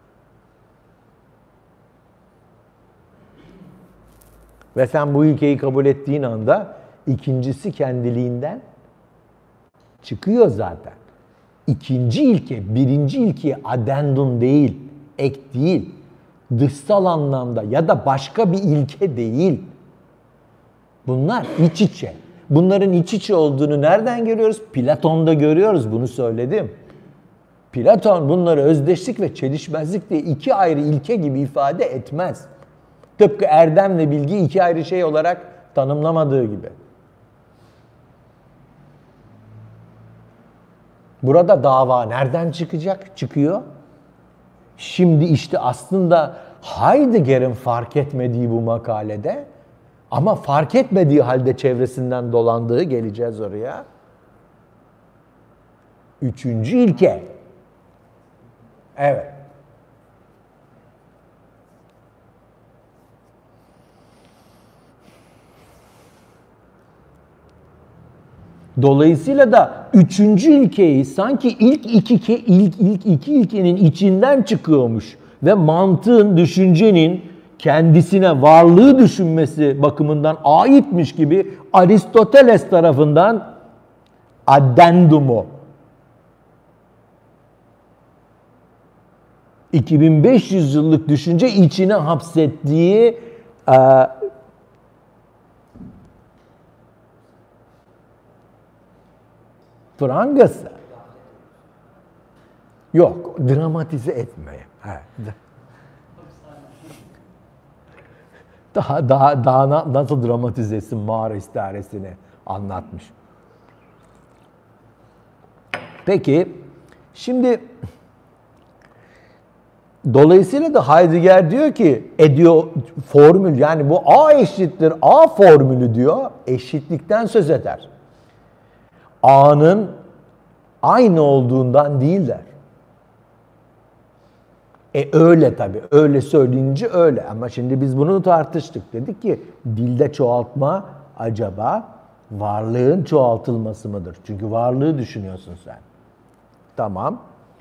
Ve sen bu ilkeyi kabul ettiğin anda ikincisi kendiliğinden çıkıyor zaten. İkinci ilke, birinci ilke addendum değil, ek değil, dışsal anlamda ya da başka bir ilke değil. Bunlar iç içe. Bunların iç içe olduğunu nereden görüyoruz? Platon'da görüyoruz, bunu söyledim. Platon bunları özdeşlik ve çelişmezlik diye iki ayrı ilke gibi ifade etmez. Tıpkı erdemle bilgi iki ayrı şey olarak tanımlamadığı gibi. Burada dava nereden çıkacak? Çıkıyor. Şimdi işte aslında Heidegger'in fark etmediği bu makalede, ama fark etmediği halde çevresinden dolandığı, geleceğiz oraya. Üçüncü ilke. Evet. Dolayısıyla da üçüncü ilkeyi sanki ilk iki ilkenin içinden çıkıyormuş ve mantığın, düşüncenin kendisine varlığı düşünmesi bakımından aitmiş gibi Aristoteles tarafından addendumu 2500 yıllık düşünce içine hapsettiği prangası. Yok, dramatize etmeye. Daha nasıl dramatize etsin mağara istiharesini anlatmış. Peki, şimdi dolayısıyla da Heidegger diyor ki, formül, yani bu A eşittir A formülü diyor, eşitlikten söz eder. A'nın aynı olduğundan değil der. Öyle tabii. Öyle söyleyince öyle. Ama şimdi biz bunu tartıştık. Dedik ki dilde çoğaltma acaba varlığın çoğaltılması mıdır? Çünkü varlığı düşünüyorsun sen. Tamam.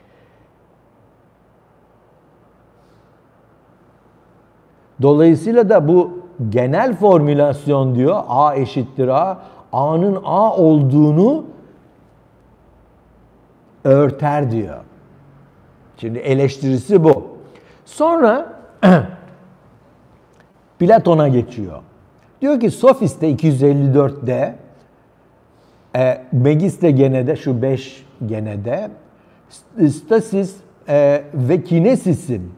Dolayısıyla da bu genel formülasyon diyor. A eşittir A. A'nın A olduğunu örter diyor. Şimdi eleştirisi bu. Sonra Platon'a geçiyor. Diyor ki Sofist'te 254'de Megiste Gene'de, şu 5 Gene'de stasis ve kinesisin,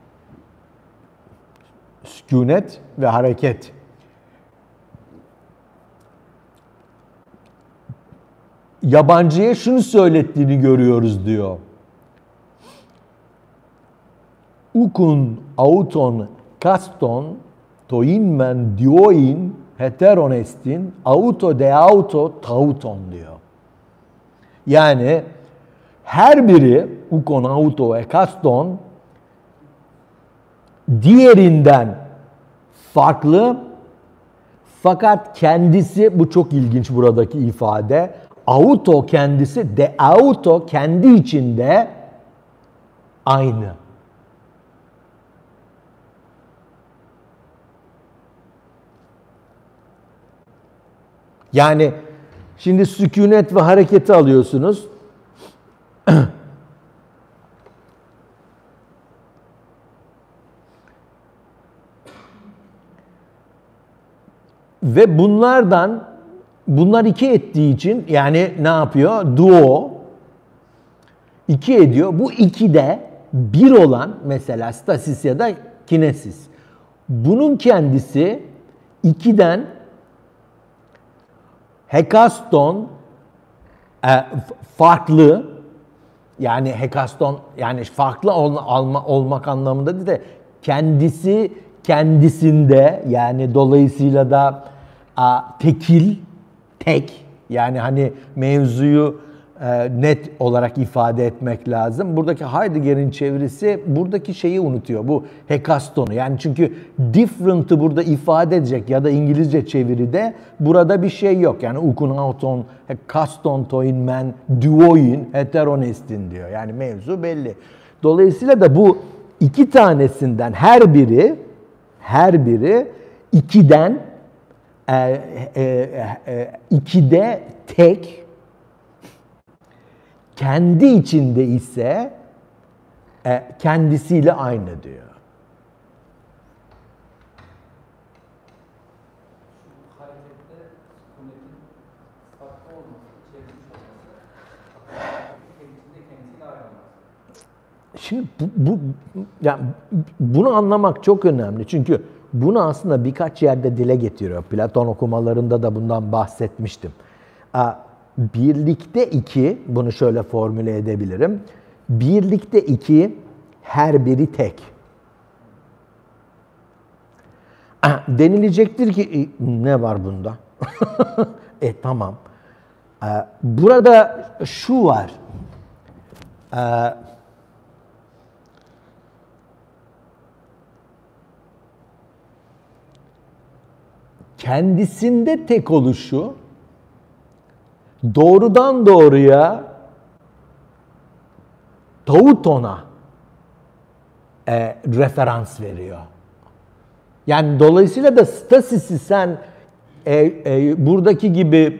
sükunet ve hareket, yabancıya şunu söylettiğini görüyoruz diyor. Ukun auton kaston toinmen dioin heteron estin auto de auto tauton diyor. Yani her biri ukon auto ekaston diğerinden farklı, fakat kendisi, bu çok ilginç buradaki ifade, auto kendisi, de auto kendi içinde aynı. Yani şimdi sükunet ve hareketi alıyorsunuz. Ve bunlar iki ettiği için, yani ne yapıyor? Duo iki ediyor. Bu ikide bir olan mesela stasis ya da kinesis. Bunun kendisi ikiden hekaston farklı, yani hekaston yani farklı olmak anlamında değil de kendisi kendisinde, yani dolayısıyla da tekil, tek, yani hani mevzuyu net olarak ifade etmek lazım. Buradaki Heidegger'in çevirisi buradaki şeyi unutuyor. Bu hekastonu. Yani çünkü different'ı burada ifade edecek ya da İngilizce çeviride burada bir şey yok. Yani ukunauton, hekaston toinmen, duoin, heteronestin diyor. Yani mevzu belli. Dolayısıyla da bu iki tanesinden her biri ikiden ikide tek, kendi içinde ise kendisiyle aynı diyor. Harekette sükunetin farklı olması, çevrilmiş olması, kendisiyle aynı olması. Şimdi yani bunu anlamak çok önemli. Çünkü bunu aslında birkaç yerde dile getiriyor. Platon okumalarında da bundan bahsetmiştim. Birlikte iki, bunu şöyle formüle edebilirim. Birlikte iki, her biri tek. Denilecektir ki ne var bunda? Tamam. Burada şu var. Kendisinde tek oluşu doğrudan doğruya tautona referans veriyor. Yani dolayısıyla da stasisi sen buradaki gibi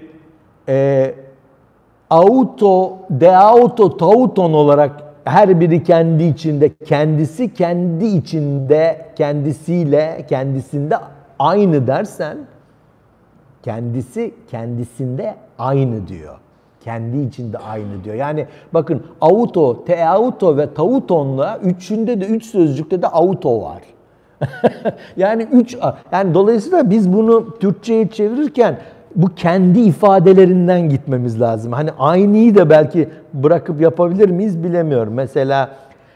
auto, de auto, tauton olarak her biri kendi içinde, kendisi kendi içinde, kendisiyle, kendisinde aynı dersen, kendisi kendisinde aynı diyor. Kendi içinde aynı diyor. Yani bakın auto, te auto ve tautonla üçünde de, üç sözcükte de auto var. Yani dolayısıyla biz bunu Türkçe'ye çevirirken bu kendi ifadelerinden gitmemiz lazım. Hani aynıyı da belki bırakıp yapabilir miyiz bilemiyorum. Mesela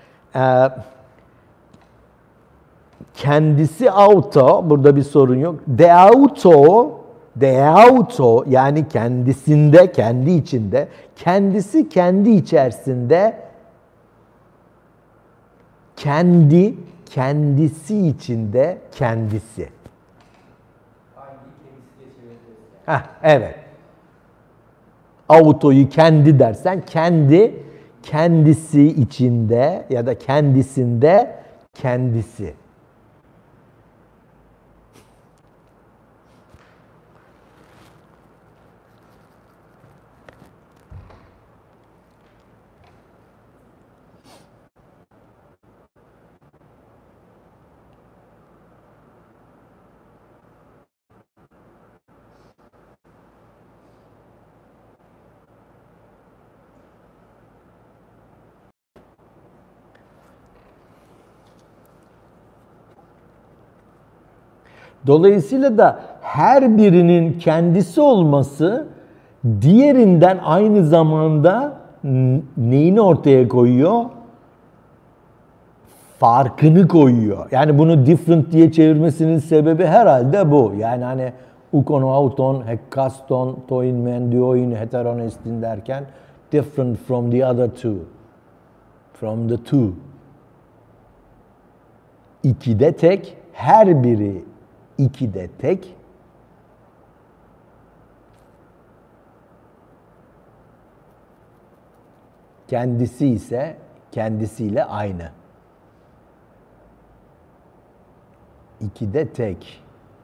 kendisi auto, burada bir sorun yok. De auto yani kendisinde, kendi içinde, kendisi kendi içerisinde, kendisi içinde, kendisi. Evet. Auto'yu kendi dersen kendi, kendisi içinde ya da kendisinde, kendisi. Dolayısıyla da her birinin kendisi olması diğerinden aynı zamanda neyini ortaya koyuyor? farkını koyuyor. Yani bunu different diye çevirmesinin sebebi herhalde bu. Yani hani ukon auton, hekkaston, toin men, dioin, heteron estin derken different from the other two. From the two. İkide tek, her biri ikide tek. Kendisi ise kendisiyle aynı. İkide tek.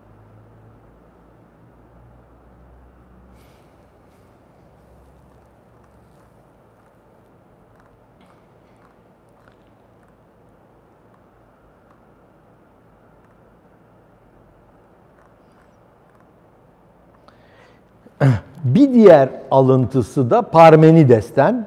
Bir diğer alıntısı da Parmenides'ten.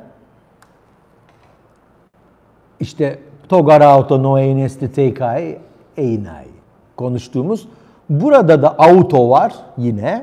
İşte togarauto noein esti teikai einai konuştuğumuz. Burada da auto var yine.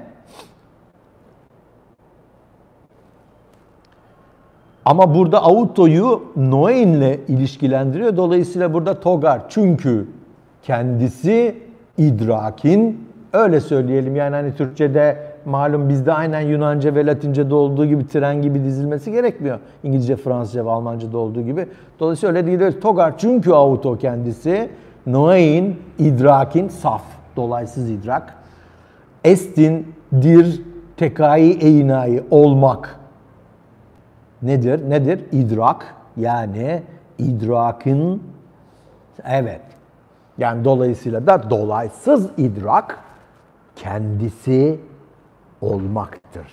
Ama burada autoyu noeinle ilişkilendiriyor. Dolayısıyla burada togar. Çünkü kendisi idrakin, öyle söyleyelim. Yani hani Türkçe'de malum bizde aynen Yunanca ve Latince'de olduğu gibi tren gibi dizilmesi gerekmiyor. İngilizce, Fransızca ve Almanca'da olduğu gibi. Dolayısıyla öyle değil. Togar çünkü auto kendisi. Noein, idrakin, saf, dolaysız idrak. Estin, dir, tekai, einai, olmak. Nedir? Nedir? İdrak. Yani idrakın, evet. Yani dolayısıyla da dolaysız idrak kendisi olmaktır.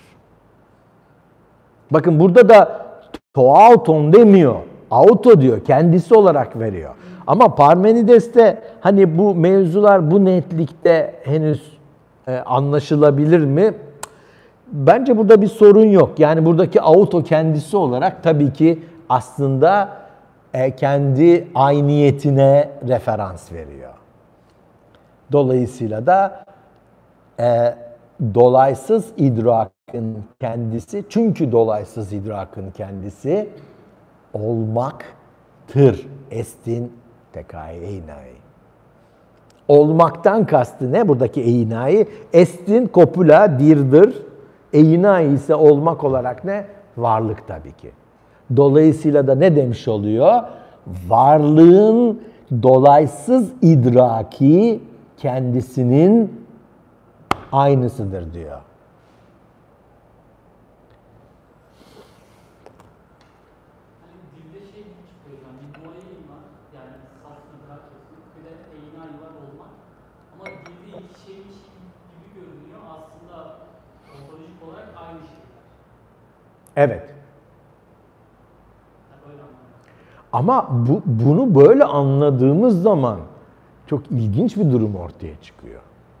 Bakın burada da toauton demiyor. Auto diyor. Kendisi olarak veriyor. Ama Parmenides'te hani bu mevzular bu netlikte henüz anlaşılabilir mi? Bence burada bir sorun yok. Yani buradaki auto kendisi olarak tabii ki aslında kendi ayniyetine referans veriyor. Dolayısıyla da dolaysız idrakın kendisi, çünkü dolaysız idrakın kendisi olmaktır. Estin tekai einai. Olmaktan kastı ne? Buradaki einai. Estin kopula, dirdir. Einai ise olmak olarak ne? Varlık tabii ki. Dolayısıyla da ne demiş oluyor? Varlığın dolaysız idraki kendisinin aynısıdır diyor. Hani dilde şey gibi çıkıyor hocam. Bir noein var. Yani saf idrak etmek. Bir de einai var, olmak. Ama dilde iki şeymiş gibi görünüyor. Aslında ontolojik olarak aynı şeyler. Evet. Yani böyle anlamda. Ama bunu böyle anladığımız zaman çok ilginç bir durum ortaya çıkıyor.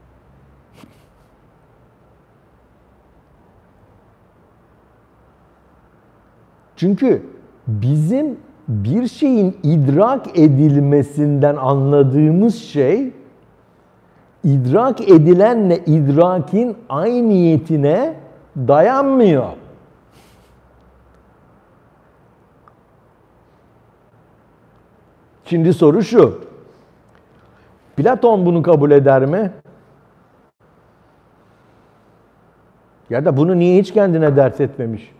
Çünkü bizim bir şeyin idrak edilmesinden anladığımız şey, idrak edilenle idrakin ayniyetine dayanmıyor. Şimdi soru şu. Platon bunu kabul eder mi? Ya da bunu niye hiç kendine dert etmemiş?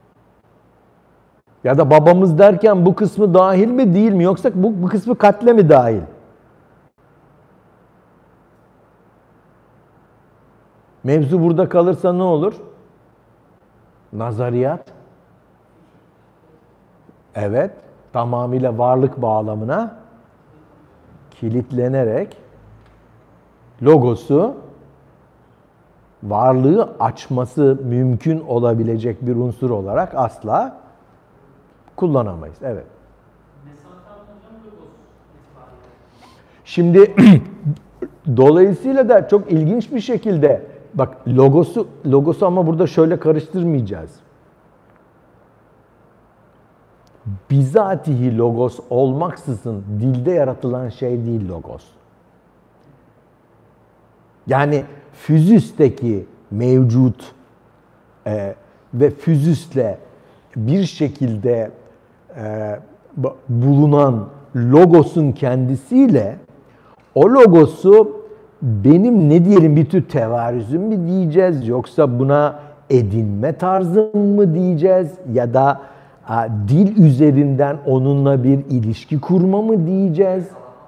Ya da babamız derken bu kısmı dahil mi değil mi? Yoksa bu kısmı katle mi dahil? Mevzu burada kalırsa ne olur? Nazariyat. Evet, tamamıyla varlık bağlamına kilitlenerek logosu varlığı açması mümkün olabilecek bir unsur olarak asla kullanamayız. Evet. Mesafen hocam logos itibariyle. Şimdi dolayısıyla da çok ilginç bir şekilde bak logosu ama burada şöyle karıştırmayacağız. Bizatihi logos olmaksızın dilde yaratılan şey değil logos. Yani füzüsteki mevcut ve füzüsle bir şekilde bulunan logosun kendisiyle o logosu benim ne diyelim bir tür tevarüzüm mü diyeceğiz yoksa buna edinme tarzım mı diyeceğiz ya da dil üzerinden onunla bir ilişki kurma mı diyeceğiz?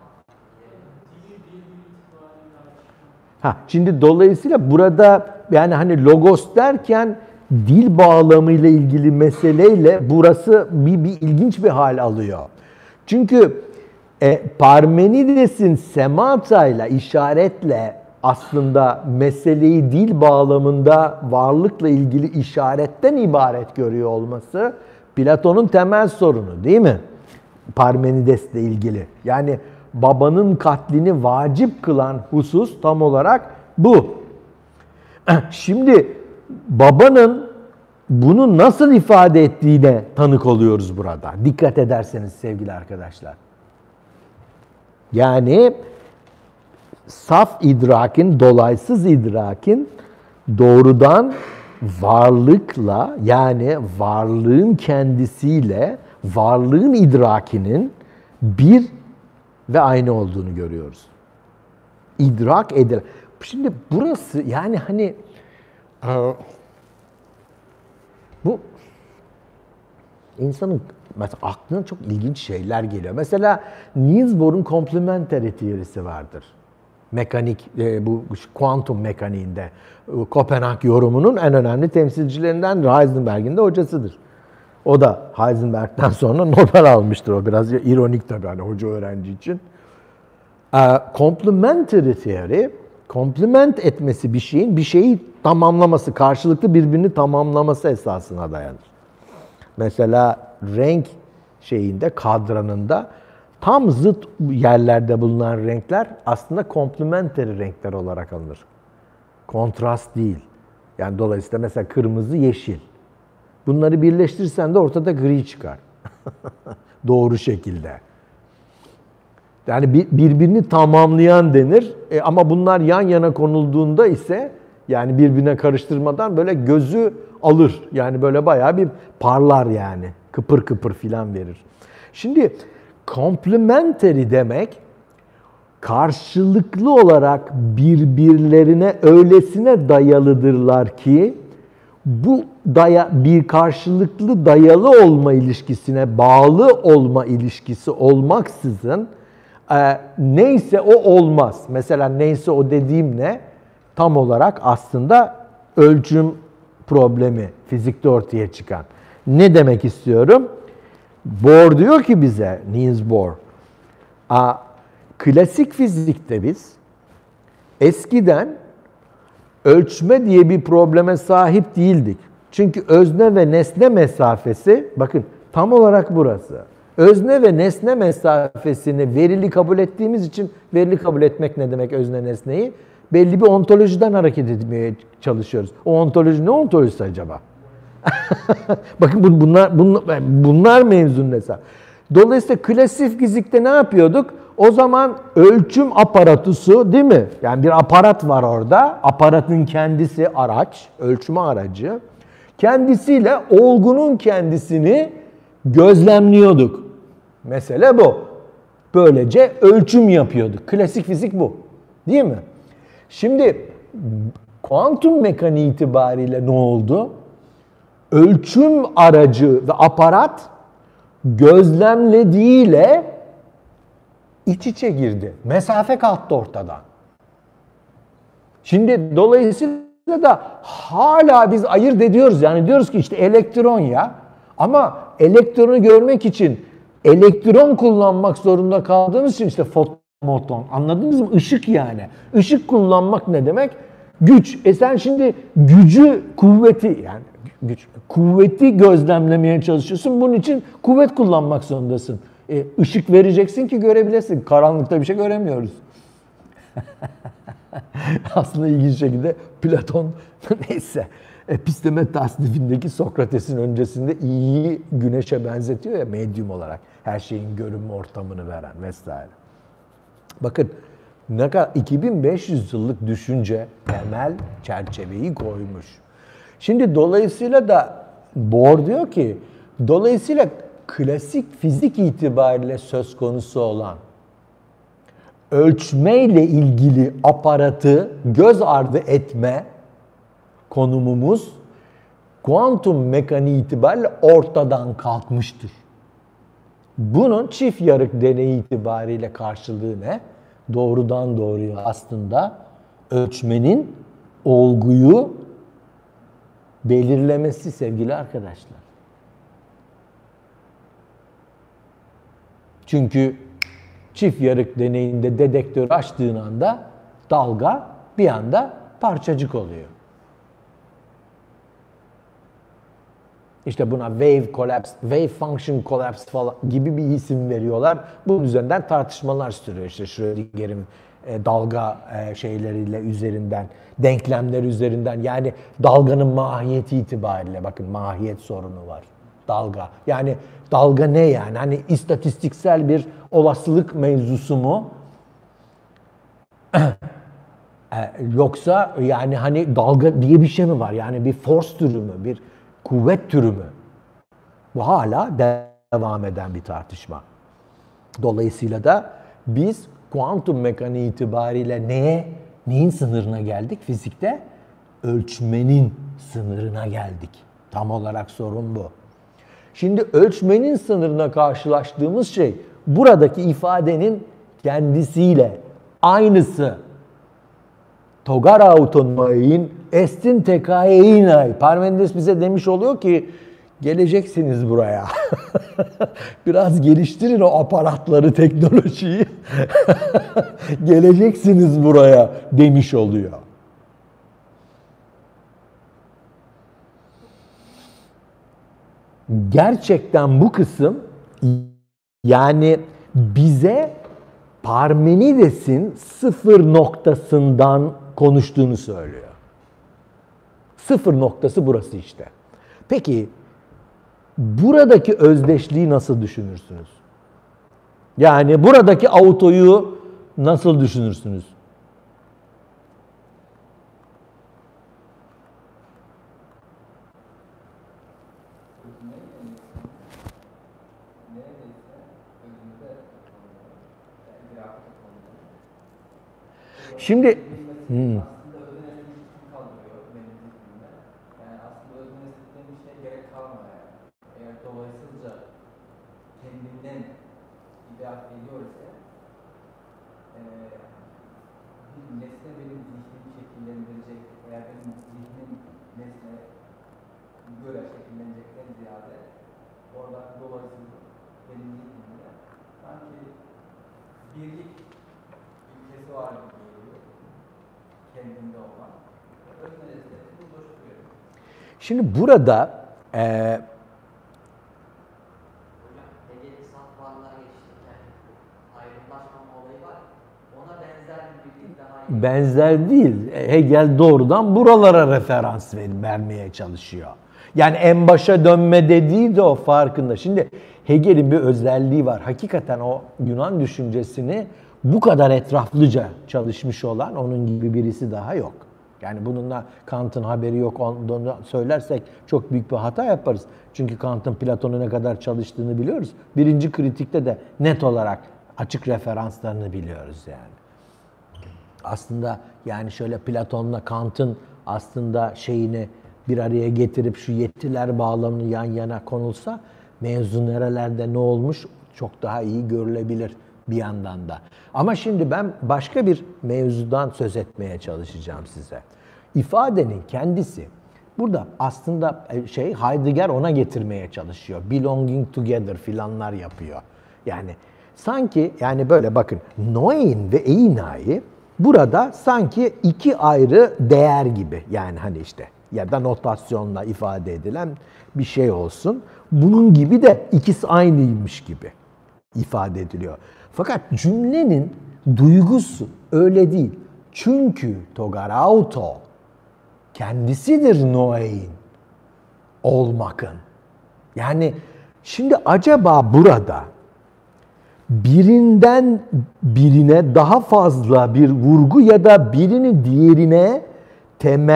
Şimdi dolayısıyla burada yani hani logos derken dil bağlamıyla ilgili meseleyle burası bir ilginç bir hal alıyor. Çünkü Parmenides'in sematayla, işaretle aslında meseleyi dil bağlamında varlıkla ilgili işaretten ibaret görüyor olması Platon'un temel sorunu değil mi? Parmenides'le ilgili. Yani babanın katlini vacip kılan husus tam olarak bu. Şimdi babanın bunu nasıl ifade ettiğine tanık oluyoruz burada. Dikkat ederseniz sevgili arkadaşlar. Yani saf idrakin, dolaysız idrakin doğrudan varlıkla yani varlığın kendisiyle varlığın idrakinin bir ve aynı olduğunu görüyoruz. İdrak edilir. Şimdi burası yani hani bu insanın mesela aklına çok ilginç şeyler geliyor. Mesela Niels Bohr'un komplementary teorisi vardır. Mekanik, bu kuantum mekaniğinde Kopenhag yorumunun en önemli temsilcilerinden Heisenberg'in de hocasıdır. O da Heisenberg'den sonra Nobel almıştır. O biraz ironik tabii hani hoca öğrenci için. Complementary theory, complement etmesi bir şeyi tamamlaması, karşılıklı birbirini tamamlaması esasına dayanır. Mesela renk kadranında tam zıt yerlerde bulunan renkler aslında complementary renkler olarak alınır. Kontrast değil. Yani dolayısıyla mesela kırmızı, yeşil. Bunları birleştirirsen de ortada gri çıkar. Doğru şekilde. Yani birbirini tamamlayan denir. Ama bunlar yan yana konulduğunda ise yani birbirine karıştırmadan böyle gözü alır. Yani böyle bayağı bir parlar yani. Kıpır kıpır filan verir. Şimdi complementary demek karşılıklı olarak birbirlerine öylesine dayalıdırlar ki bu bir karşılıklı dayalı olma ilişkisine bağlı olma ilişkisi olmaksızın neyse o olmaz. Mesela neyse o dediğim ne? Tam olarak aslında ölçüm problemi fizikte ortaya çıkan. Ne demek istiyorum? Bohr diyor ki bize, Niels Bohr, klasik fizikte biz eskiden ölçme diye bir probleme sahip değildik. Çünkü özne ve nesne mesafesi, bakın tam olarak burası. Özne ve nesne mesafesini verili kabul ettiğimiz için, verili kabul etmek ne demek özne nesneyi? Belli bir ontolojiden hareket etmeye çalışıyoruz. O ontoloji ne ontolojisi acaba? Bakın bunlar mevzunun hesabı. Dolayısıyla klasik fizikte ne yapıyorduk? O zaman ölçüm aparatusu değil mi? Yani bir aparat var orada. Aparatın kendisi araç, ölçme aracı. Kendisiyle olgunun kendisini gözlemliyorduk. Mesele bu. Böylece ölçüm yapıyorduk. Klasik fizik bu. Değil mi? Şimdi kuantum mekaniği itibariyle ne oldu? Ölçüm aracı ve aparat gözlemlediğiyle iç içe girdi. Mesafe kalktı ortadan. Şimdi dolayısıyla da hala biz ayırt ediyoruz. Yani diyoruz ki işte elektron ya. Ama elektronu görmek için elektron kullanmak zorunda kaldığımız için işte foton. Anladınız mı? Işık yani. Işık kullanmak ne demek? Güç. Sen şimdi gücü, kuvveti yani kuvveti gözlemlemeye çalışıyorsun. Bunun için kuvvet kullanmak zorundasın. Işık vereceksin ki görebilesin. Karanlıkta bir şey göremiyoruz. Aslında ilginç şekilde Platon neyse episteme tasnifindeki Sokrates'in öncesinde iyi güneşe benzetiyor ya medyum olarak. Her şeyin görünme ortamını veren vesaire. Bakın ne kadar 2500 yıllık düşünce temel çerçeveyi koymuş. Şimdi dolayısıyla da Bohr diyor ki dolayısıyla klasik fizik itibariyle söz konusu olan ölçmeyle ilgili aparatı göz ardı etme konumumuz kuantum mekaniği itibariyle ortadan kalkmıştır. Bunun çift yarık deneyi itibariyle karşılığı ne? Doğrudan doğruya aslında ölçmenin olguyu belirlemesi sevgili arkadaşlar. Çünkü çift yarık deneyinde dedektörü açtığın anda dalga bir anda parçacık oluyor. İşte buna wave collapse, wave function collapse falan gibi bir isim veriyorlar. Bunun üzerinden tartışmalar sürüyor. İşte Schrödinger'in dalga şeyleriyle üzerinden, denklemler üzerinden. Yani dalganın mahiyeti itibariyle, bakın mahiyet sorunu var. Dalga. Yani dalga ne yani? Hani istatistiksel bir olasılık mevzusu mu? Yoksa yani hani dalga diye bir şey mi var? Yani bir force türü mü? Bir kuvvet türü mü? Bu hala devam eden bir tartışma. Dolayısıyla da biz kuantum mekaniği itibariyle neyin sınırına geldik fizikte? Ölçmenin sınırına geldik. Tam olarak sorun bu. Şimdi ölçmenin sınırına karşılaştığımız şey buradaki ifadenin kendisiyle aynısı. Togara autonoin estin tekaeinai. Parmenides bize demiş oluyor ki geleceksiniz buraya. Biraz geliştirin o aparatları, teknolojiyi. Geleceksiniz buraya demiş oluyor. Gerçekten bu kısım yani bize Parmenides'in sıfır noktasından konuştuğunu söylüyor. Sıfır noktası burası işte. Peki buradaki özdeşliği nasıl düşünürsünüz? Yani buradaki autoyu nasıl düşünürsünüz? Şimdi aslında özne nesnesi kaldırıyor benim zihnimde. Yani aslında özne nesnesinden bir şeye gerek kalmıyor yani. Eğer dolayısızca kendinden idrak ediyor ise bir nesne benim zihnimi şekillendirecek veya benim zihnim nesne göre şekillenecekten ziyade orada dolayısızca benim zihnimde sanki birlik ilkesi var gibi geliyor. Kendinde olan. Özne nesnesini oluşturuyor. Şimdi burada Hocam Hegel'i saf varlığa geçtirirken ayrımlaşmama olayı var. Ona benzer bir bilgi daha iyi. benzer değil. Hegel doğrudan buralara referans vermeye çalışıyor. Yani en başa dönme dediği de o farkında. Şimdi Hegel'in bir özelliği var. Hakikaten o Yunan düşüncesini bu kadar etraflıca çalışmış olan onun gibi birisi daha yok. Yani bununla Kant'ın haberi yok onu söylersek çok büyük bir hata yaparız. Çünkü Kant'ın Platon'u ne kadar çalıştığını biliyoruz. Birinci kritikte de net olarak açık referanslarını biliyoruz yani. Aslında yani şöyle Platon'la Kant'ın aslında şeyini bir araya getirip şu yetkiler bağlamını yan yana konulsa mevzu nerelerde ne olmuş çok daha iyi görülebilir bir yandan da. Ama şimdi ben başka bir mevzudan söz etmeye çalışacağım size. İfadenin kendisi burada aslında Heidegger ona getirmeye çalışıyor. Belonging together filanlar yapıyor. Yani sanki yani böyle bakın Noein ve Einai burada sanki iki ayrı değer gibi yani hani işte ya da notasyonla ifade edilen bir şey olsun. Bunun gibi de ikisi aynıymış gibi ifade ediliyor. Fakat cümlenin duygusu öyle değil. Çünkü togarauto kendisidir Noein olmakın. Yani şimdi acaba burada birinden birine daha fazla bir vurgu ya da birini diğerine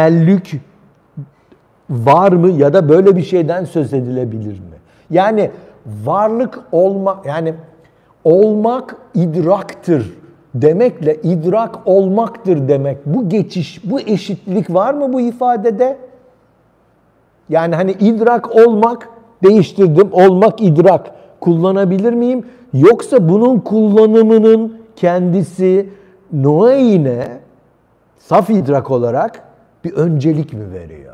temellük var mı ya da böyle bir şeyden söz edilebilir mi? Yani varlık olmak, yani olmak idraktır demekle idrak olmaktır demek. Bu geçiş, bu eşitlik var mı bu ifadede? Yani hani idrak olmak, değiştirdim, olmak idrak kullanabilir miyim? Yoksa bunun kullanımının kendisi noeine, saf idrak olarak bir öncelik mi veriyor?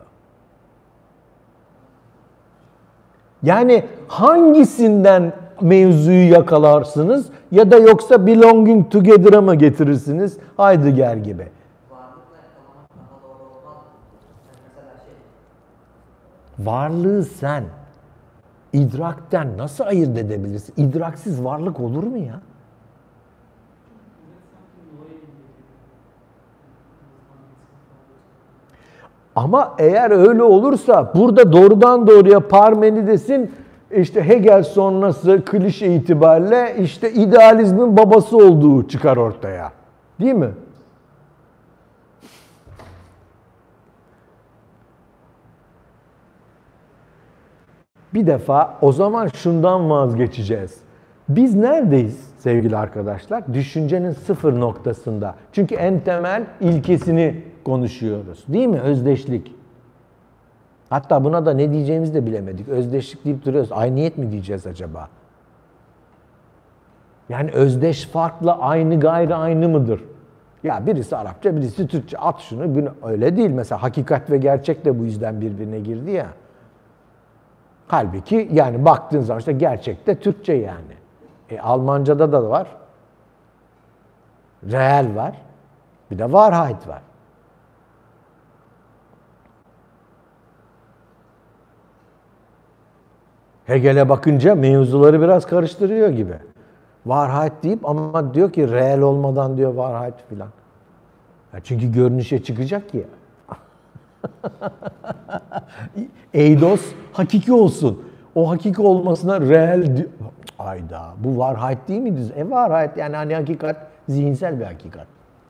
Yani hangisinden mevzuyu yakalarsınız ya da yoksa belonging together'a mı getirirsiniz Heidegger gibi? Varlıkla yakalamak daha doğru olmaz mı? Yani mesela Varlığı sen idrakten nasıl ayırt edebilirsin? İdraksiz varlık olur mu ya? Ama eğer öyle olursa burada doğrudan doğruya Parmenides'in işte Hegel sonrası klişe itibariyle işte idealizmin babası olduğu çıkar ortaya. Değil mi? Bir defa o zaman şundan vazgeçeceğiz. Biz neredeyiz sevgili arkadaşlar? Düşüncenin sıfır noktasında. Çünkü en temel ilkesini konuşuyoruz. Değil mi? Özdeşlik. Hatta buna da ne diyeceğimizi de bilemedik. Özdeşlik deyip duruyoruz. Ayniyet mi diyeceğiz acaba? Yani özdeş farkla aynı gayrı aynı mıdır? Ya birisi Arapça, birisi Türkçe. At şunu. Öyle değil. Mesela hakikat ve gerçek de bu yüzden birbirine girdi ya. Halbuki yani baktığın zaman işte gerçek de Türkçe yani. Almanca'da da var. Real var. Bir de Wahrheit var. Hegel'e bakınca mevzuları biraz karıştırıyor gibi. Wahrheit deyip ama diyor ki real olmadan diyor Wahrheit filan. Çünkü görünüşe çıkacak ya. Eidos hakiki olsun. O hakiki olmasına real ayda bu Wahrheit değil miydi? Wahrheit yani hani hakikat zihinsel bir hakikat.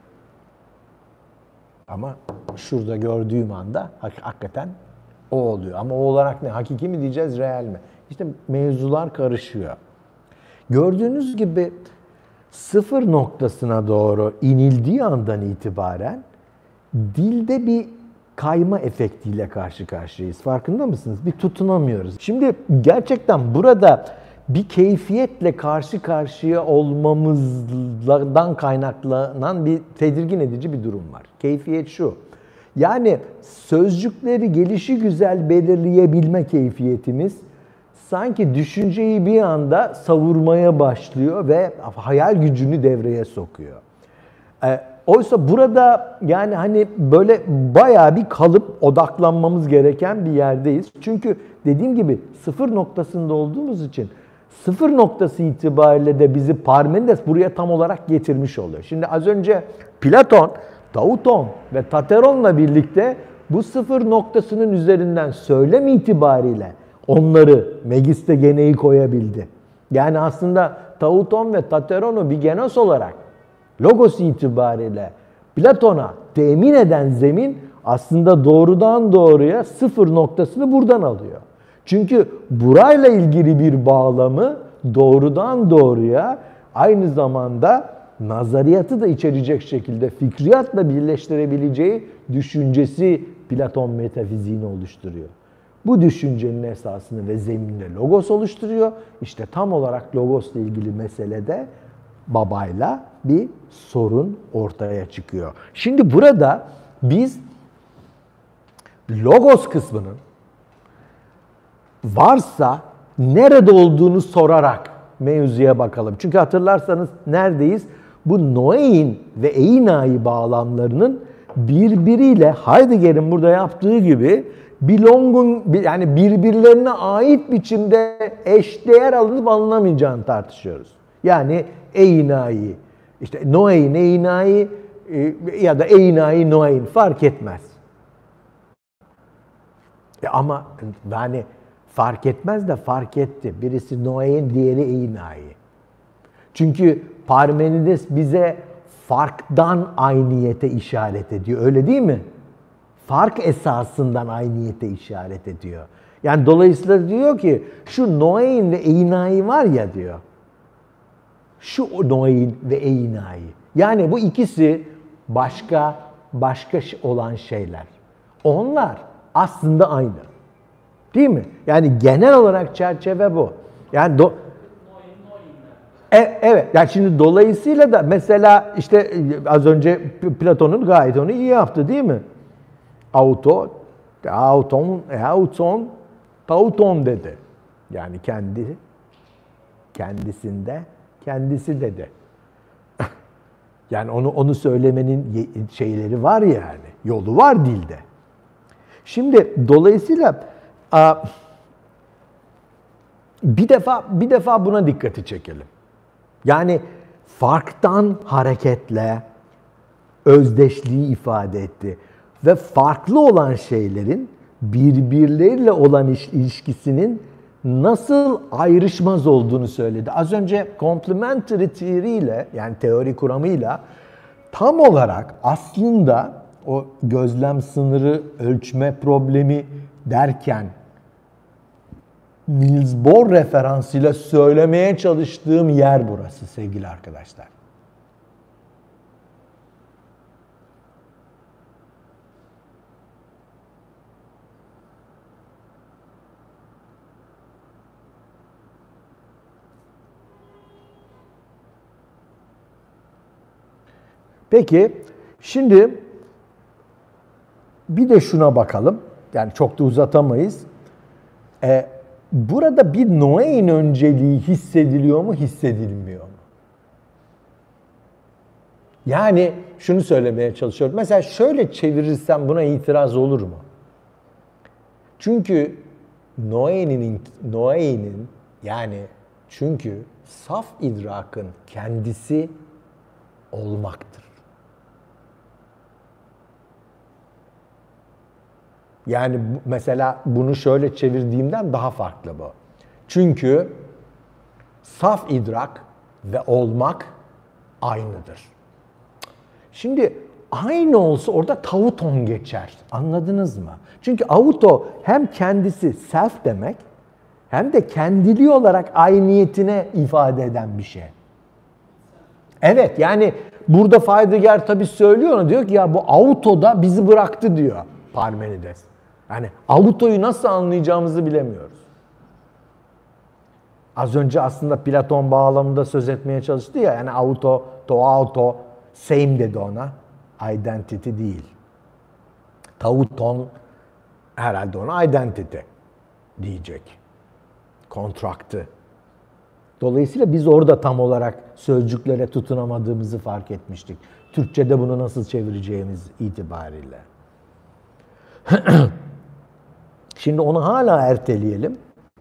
Ama şurada gördüğüm anda hakikaten o oluyor. Ama o olarak ne? Hakiki mi diyeceğiz, real mi? İşte mevzular karışıyor. Gördüğünüz gibi sıfır noktasına doğru inildiği andan itibaren dilde bir kayma efektiyle karşı karşıyayız. Farkında mısınız? Bir tutunamıyoruz. Şimdi gerçekten burada bir keyfiyetle karşı karşıya olmamızdan kaynaklanan bir tedirgin edici bir durum var. Keyfiyet şu. Yani sözcükleri gelişigüzel belirleyebilme keyfiyetimiz sanki düşünceyi bir anda savurmaya başlıyor ve hayal gücünü devreye sokuyor. Oysa burada yani hani böyle bayağı bir kalıp odaklanmamız gereken bir yerdeyiz. Çünkü dediğim gibi sıfır noktasında olduğumuz için sıfır noktası itibariyle de bizi Parmenides buraya tam olarak getirmiş oluyor. Şimdi az önce Platon, Dauton ve Tateron'la birlikte bu sıfır noktasının üzerinden söylem itibariyle onları Megis'te geneyi koyabildi. Yani aslında Tauton ve Tateron'u bir genos olarak logos itibariyle Platon'a temin eden zemin aslında doğrudan doğruya sıfır noktasını buradan alıyor. Çünkü burayla ilgili bir bağlamı doğrudan doğruya aynı zamanda nazariyatı da içerecek şekilde fikriyatla birleştirebileceği düşüncesi Platon metafiziğini oluşturuyor. Bu düşüncenin esasını ve zeminini logos oluşturuyor. İşte tam olarak logosla ilgili meselede babayla bir sorun ortaya çıkıyor. Şimdi burada biz logos kısmının varsa nerede olduğunu sorarak mevzuya bakalım. Çünkü hatırlarsanız neredeyiz? Bu noein ve einai bağlamlarının birbiriyle Heidegger'in burada yaptığı gibi belonging yani birbirlerine ait biçimde eşdeğer alınıp alınamayacağını tartışıyoruz. Yani einai, işte noein, einai ya da einai, noein fark etmez. Ama yani fark etmez de fark etti. Birisi noein, diğeri einai. Çünkü Parmenides bize farktan ayniyete işaret ediyor. Öyle değil mi? Fark esasından ayniyete işaret ediyor. Yani dolayısıyla diyor ki şu noein ve einai var ya diyor. Şu noein ve einai. Yani bu ikisi başka olan şeyler. Onlar aslında aynı. Değil mi? Yani genel olarak çerçeve bu. Yani evet. Yani şimdi dolayısıyla da mesela işte az önce Platon'un gayet onu iyi yaptı değil mi? Auton, tauton dedi. Yani kendisinde, kendisi dedi. Yani onu söylemenin şeyleri var yani. Yolu var dilde. Şimdi dolayısıyla bir defa buna dikkati çekelim. Yani farktan hareketle özdeşliği ifade etti ve farklı olan şeylerin birbirleriyle olan ilişkisinin nasıl ayrışmaz olduğunu söyledi. Az önce complementary theory ile yani teori kuramıyla tam olarak aslında o gözlem sınırı ölçme problemi derken Niels Bohr referansıyla söylemeye çalıştığım yer burası sevgili arkadaşlar. Peki, şimdi bir de şuna bakalım. Yani çok da uzatamayız. Burada bir noein önceliği hissediliyor mu, hissedilmiyor mu? Yani şunu söylemeye çalışıyorum. Mesela şöyle çevirirsem buna itiraz olur mu? Çünkü noeinin yani çünkü saf idrakın kendisi olmaktır. Yani mesela bunu şöyle çevirdiğimden daha farklı bu. Çünkü saf idrak ve olmak aynıdır. Şimdi aynı olsa orada tauton geçer. Anladınız mı? Çünkü auto hem kendisi self demek hem de kendiliği olarak ayniyetine ifade eden bir şey. Evet yani burada Heidegger tabii söylüyor, diyor ki ya bu auto da bizi bıraktı diyor Parmenides. Yani autoyu nasıl anlayacağımızı bilemiyoruz. Az önce aslında Platon bağlamında söz etmeye çalıştı ya, yani auto, to auto, same dedi ona. Identity değil. Tauton herhalde ona identity diyecek. Kontraktı. Dolayısıyla biz orada tam olarak sözcüklere tutunamadığımızı fark etmiştik. Türkçe'de bunu nasıl çevireceğimiz itibariyle. Şimdi onu hala erteleyelim.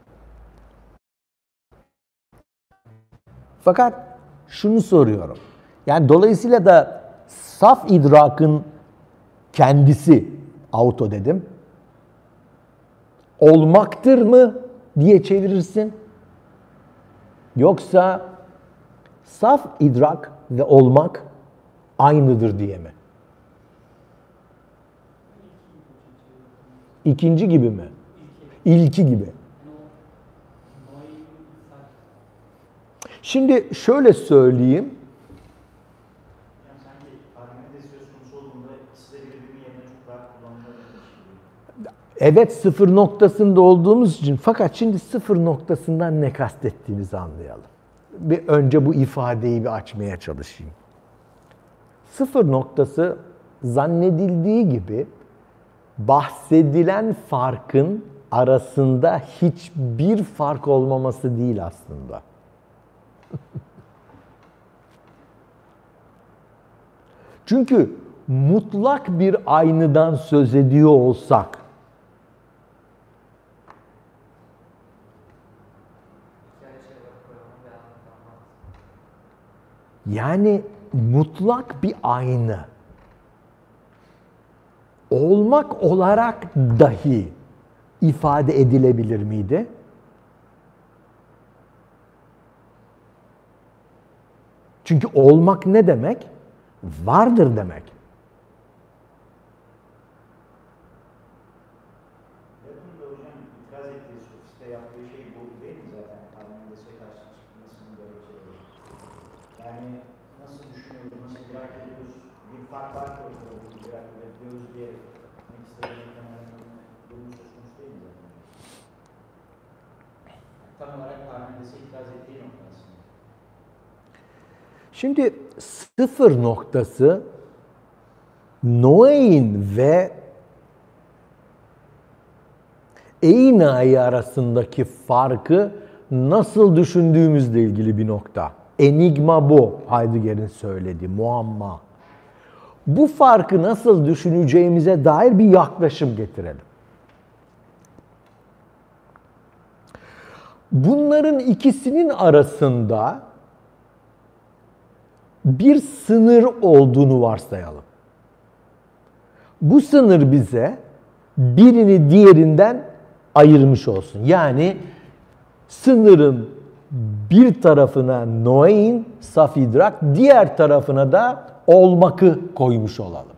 Fakat şunu soruyorum. Yani dolayısıyla da saf idrakın kendisi, auto dedim, olmaktır mı diye çevirirsin. Yoksa saf idrak ve olmak aynıdır diye mi? İkinci gibi mi? İlki gibi. Şimdi şöyle söyleyeyim. Yani sanki Parmenides söz konusu olduğunda ikisi de birbirinin yerine çok rahat kullanılabilir. Evet, sıfır noktasında olduğumuz için, fakat şimdi sıfır noktasından ne kastettiğimizi anlayalım. Bir önce bu ifadeyi bir açmaya çalışayım. Sıfır noktası zannedildiği gibi bahsedilen farkın arasında hiçbir fark olmaması değil aslında. Çünkü mutlak bir aynıdan söz ediyor olsak, yani mutlak bir aynı olmak olarak dahi ifade edilebilir miydi? Çünkü olmak ne demek? Vardır demek. Platon da hocam itiraz nasıl düşünüyoruz, nasıl idrak ediyoruz, bir fark var ki ortada bir idrak ediyoruz diye demek istediğim tamamen durum söz konusu değil mi zaten? Tam olarak Parmenides'e itiraz ettiği nokta aslında. Şimdi sıfır noktası Noe'in ve Einai arasındaki farkı nasıl düşündüğümüzle ilgili bir nokta. Enigma bu, Heidegger'in söylediği, muamma. Bu farkı nasıl düşüneceğimize dair bir yaklaşım getirelim. Bunların ikisinin arasında bir sınır olduğunu varsayalım. Bu sınır bize birini diğerinden ayırmış olsun. Yani sınırın bir tarafına Noe'in, saf idrak, diğer tarafına da olmakı koymuş olalım.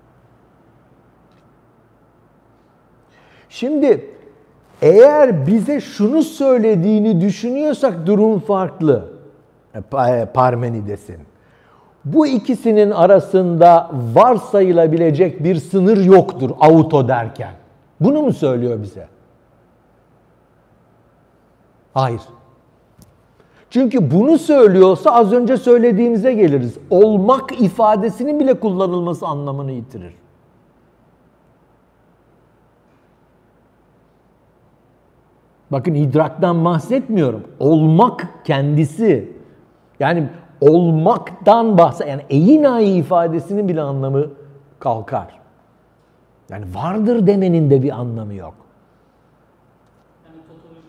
Şimdi eğer bize şunu söylediğini düşünüyorsak durum farklı. Parmenides'in. Bu ikisinin arasında varsayılabilecek bir sınır yoktur auto derken. Bunu mu söylüyor bize? Hayır. Çünkü bunu söylüyorsa az önce söylediğimize geliriz. Olmak ifadesinin bile kullanılması anlamını yitirir. Bakın idraktan bahsetmiyorum. Olmak kendisi. Yani olmaktan yani Einai ifadesinin bile anlamı kalkar. Yani vardır demenin de bir anlamı yok. Yani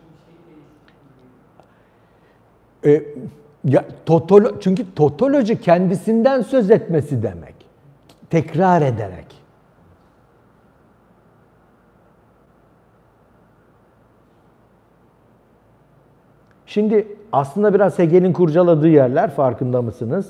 totolojik bir şey değil. Çünkü totoloji kendisinden söz etmesi demek. Tekrar ederek. Şimdi aslında biraz Hegel'in kurcaladığı yerler, farkında mısınız?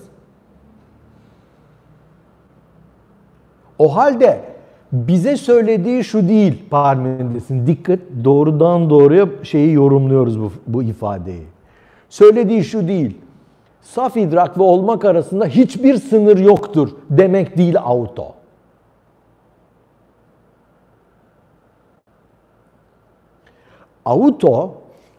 O halde bize söylediği şu değil Parmenides'in. Dikkat, doğrudan doğruya şeyi yorumluyoruz bu ifadeyi. Söylediği şu değil. Saf idrak ve olmak arasında hiçbir sınır yoktur demek değil auto. Auto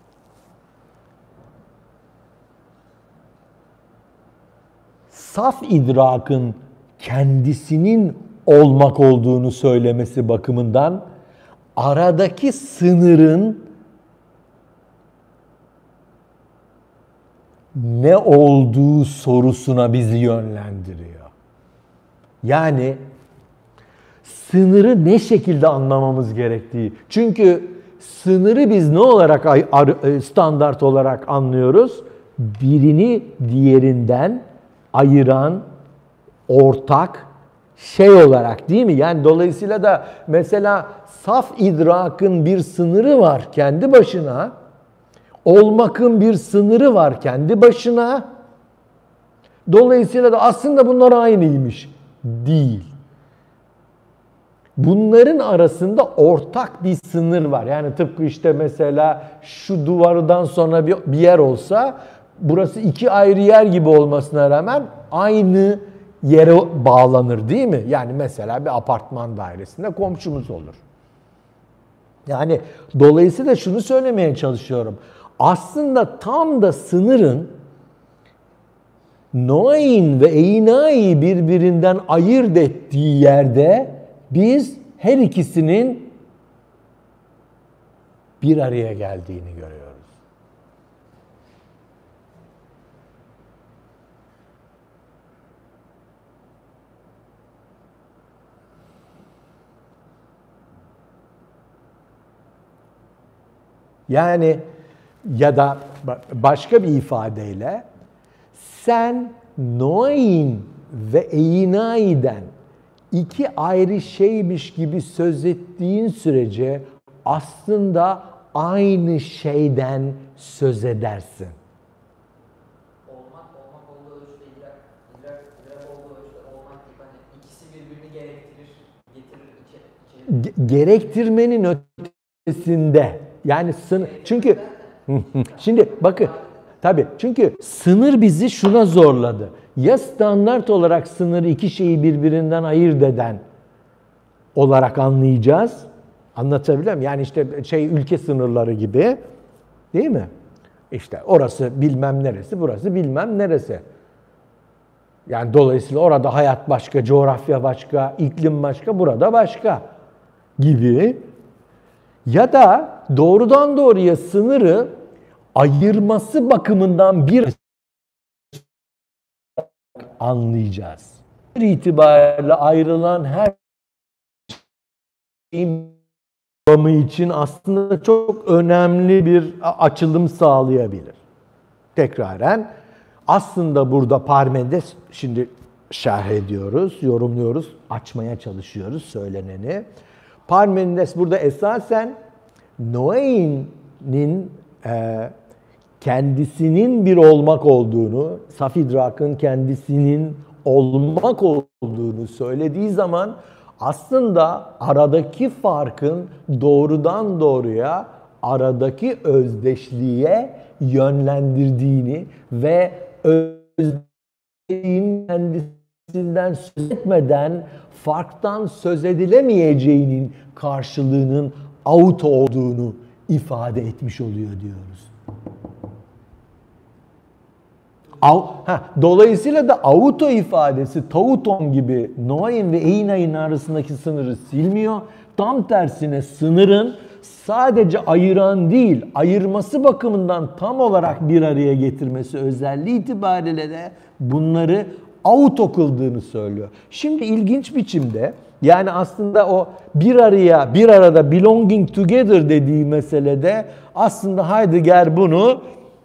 saf idrakın kendisinin olmak olduğunu söylemesi bakımından aradaki sınırın ne olduğu sorusuna bizi yönlendiriyor. Yani sınırı ne şekilde anlamamız gerektiği. Çünkü sınırı biz ne olarak standart olarak anlıyoruz? Birini diğerinden ayıran ortak şey olarak, değil mi? Yani dolayısıyla da mesela saf idrakın bir sınırı var kendi başına. Olmakın bir sınırı var kendi başına. Dolayısıyla da aslında bunlar aynıymış. Değil. Bunların arasında ortak bir sınır var. Yani tıpkı işte mesela şu duvardan sonra bir yer olsa, burası iki ayrı yer gibi olmasına rağmen aynı yere bağlanır, değil mi? Yani mesela bir apartman dairesinde komşumuz olur. Yani dolayısıyla şunu söylemeye çalışıyorum. Aslında tam da sınırın Noe'in ve Einai birbirinden ayırt ettiği yerde biz her ikisinin bir araya geldiğini görüyoruz. Yani ya da başka bir ifadeyle sen Noe'in ve Einai'den iki ayrı şeymiş gibi söz ettiğin sürece aslında aynı şeyden söz edersin. Olmak olduğu ölçüde idrak olduğu ölçüde olmak gibi hani ikisi birbirini getirir. Gerektirmenin ötesinde. Yani çünkü şimdi bakın Tabii çünkü sınır bizi şuna zorladı. Ya standart olarak sınır iki şeyi birbirinden ayırt eden olarak anlayacağız. Anlatabiliyor muyum? Yani işte ülke sınırları gibi, değil mi? İşte orası bilmem neresi, burası bilmem neresi. Yani dolayısıyla orada hayat başka, coğrafya başka, iklim başka, burada başka gibi. Ya da doğrudan doğruya sınırı ayırması bakımından bir anlayacağız. Bir itibariyle ayrılan her şeyin için aslında çok önemli bir açılım sağlayabilir. Tekraren aslında burada Parmenides, şimdi şerh ediyoruz, yorumluyoruz, açmaya çalışıyoruz söyleneni. Parmenides burada esasen Noe'nin kendisinin bir olmak olduğunu, saf idrakın kendisinin olmak olduğunu söylediği zaman aslında aradaki farkın doğrudan doğruya aradaki özdeşliğe yönlendirdiğini ve özdeşliğin kendisinden söz etmeden farktan söz edilemeyeceğinin karşılığının out olduğunu ifade etmiş oluyor diyoruz. Dolayısıyla da auto ifadesi tauton gibi noein ve eina'nın arasındaki sınırı silmiyor. Tam tersine sınırın sadece ayıran değil, ayırması bakımından tam olarak bir araya getirmesi özelliği itibariyle de bunları auto kıldığını söylüyor. Şimdi ilginç biçimde yani aslında o bir arada belonging together dediği meselede aslında Heidegger bunu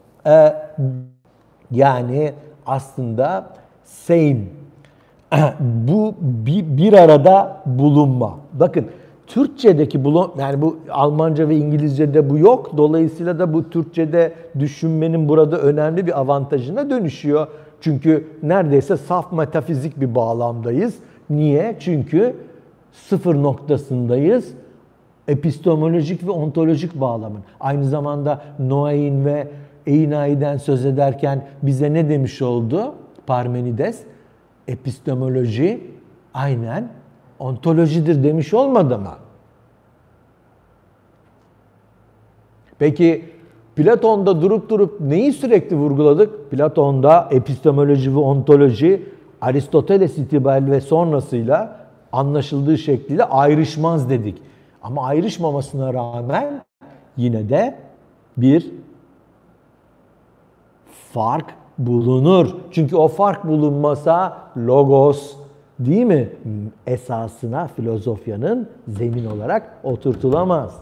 yani aslında same bu bir arada bulunma. Bakın Türkçedeki yani bu Almanca ve İngilizce'de bu yok. Dolayısıyla da bu Türkçede düşünmenin burada önemli bir avantajına dönüşüyor. Çünkü neredeyse saf metafizik bir bağlamdayız. Niye? Çünkü sıfır noktasındayız. Epistemolojik ve ontolojik bağlamın. Aynı zamanda Noein ve Eina'den söz ederken bize ne demiş oldu Parmenides? Epistemoloji aynen ontolojidir demiş olmadı mı? Peki Platon'da durup neyi sürekli vurguladık? Platon'da epistemoloji ve ontoloji Aristoteles itibariyle ve sonrasıyla anlaşıldığı şekliyle ayrışmaz dedik. Ama ayrışmamasına rağmen yine de bir fark bulunur. Çünkü o fark bulunmasa logos değil mi? Esasına filozofyanın zemin olarak oturtulamaz.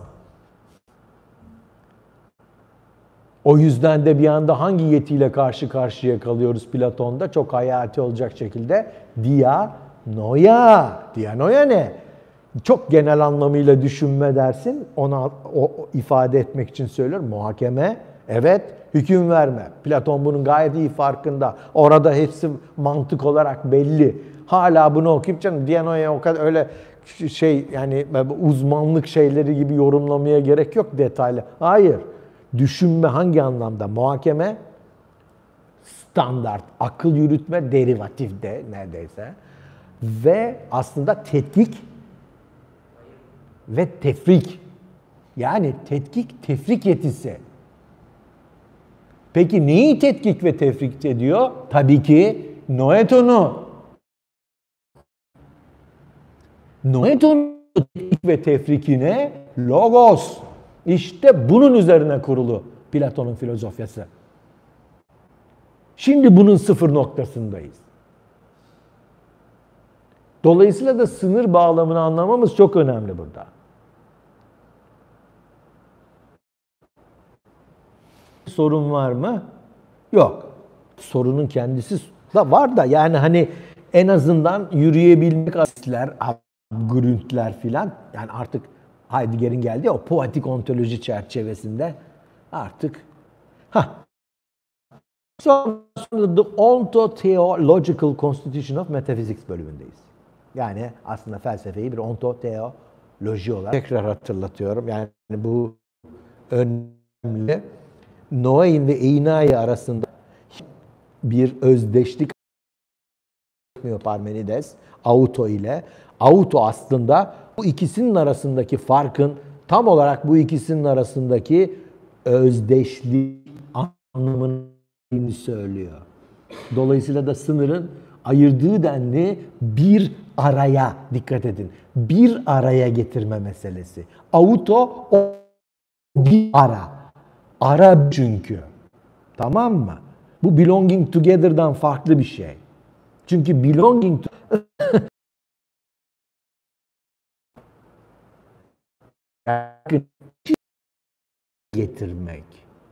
O yüzden de bir anda hangi yetiyle karşı karşıya kalıyoruz Platon'da? Çok hayati olacak şekilde dianoia. Dianoia ne? Çok genel anlamıyla düşünme dersin. Ona o ifade etmek için söylüyorum. Muhakeme, evet, hüküm verme. Platon bunun gayet iyi farkında. Orada hepsi mantık olarak belli. Hala bunu okuyup canım dianoia o kadar öyle yani uzmanlık şeyleri gibi yorumlamaya gerek yok detaylı. Hayır. Düşünme hangi anlamda? Muhakeme, standart, akıl yürütme, derivatif de neredeyse. Ve aslında tetkik ve tefrik. Yani tetkik, tefrik yetisi. Peki neyi tetkik ve tefrik ediyor? Tabii ki noeton'u. Noeton'un tetkik ve tefrikine logos. İşte bunun üzerine kurulu Platon'un filozofyası. Şimdi bunun sıfır noktasındayız. Dolayısıyla da sınır bağlamını anlamamız çok önemli burada. Sorun var mı? Yok. Sorunun kendisi da var da yani hani en azından yürüyebilmek asitler, Gründler filan yani artık Heidegger'in geldiği o poetik ontoloji çerçevesinde artık sonra The Ontotheological Constitution of Metaphysics bölümündeyiz. Yani aslında felsefeyi bir ontoteoloji olarak tekrar hatırlatıyorum. Yani bu önemli. Noain ve Einai arasında bir özdeşlik yapmıyor Parmenides auto ile. Auto aslında bu ikisinin arasındaki farkın tam olarak bu ikisinin arasındaki özdeşlik anlamını söylüyor. Dolayısıyla da sınırın ayırdığı denli bir araya, dikkat edin, bir araya getirme meselesi. Auto o bir ara. Ara çünkü. Tamam mı? Bu belonging together'dan farklı bir şey. Çünkü belonging getirmek.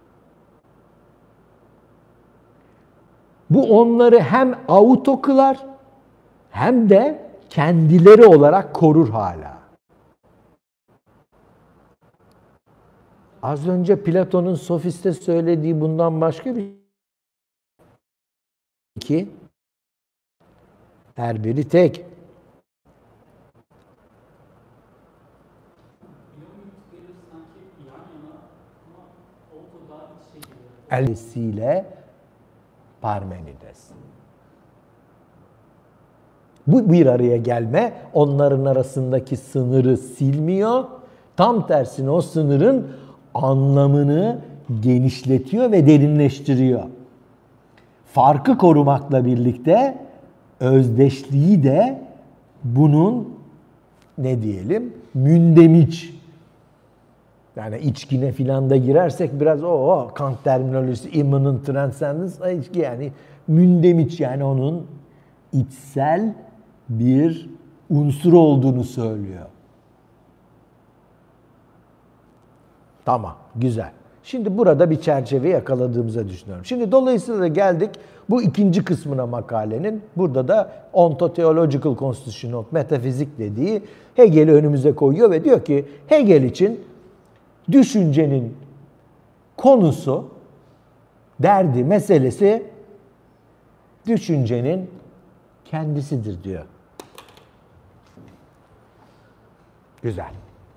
Bu onları hem auto kılar hem de kendileri olarak korur hala. Az önce Platon'un Sofist'te söylediği bundan başka bir iki, her biri tek. Elsiyle Parmenides. Bu bir araya gelme onların arasındaki sınırı silmiyor. Tam tersine o sınırın anlamını genişletiyor ve derinleştiriyor. Farkı korumakla birlikte özdeşliği de bunun ne diyelim mündemiş. Yani içkine filan da girersek biraz Kant terminolojisi immanent transcendence yani mündemiş yani onun içsel bir unsur olduğunu söylüyor. Tamam, güzel. Şimdi burada bir çerçeve yakaladığımızı düşünüyorum. Şimdi dolayısıyla da geldik bu ikinci kısmına makalenin. Burada da Ontotheological Constitution of Metaphysics dediği Hegel'i önümüze koyuyor ve diyor ki Hegel için düşüncenin konusu, derdi, meselesi düşüncenin kendisidir diyor. Güzel.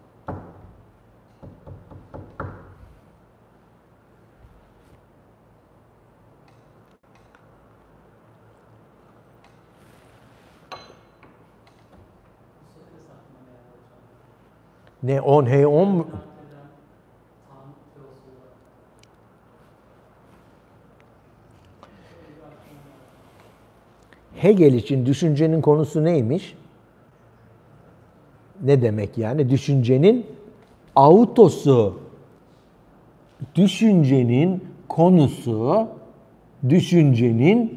Ne on hey on Hegel için düşüncenin konusu neymiş? Ne demek yani? Düşüncenin autosu, düşüncenin konusu, düşüncenin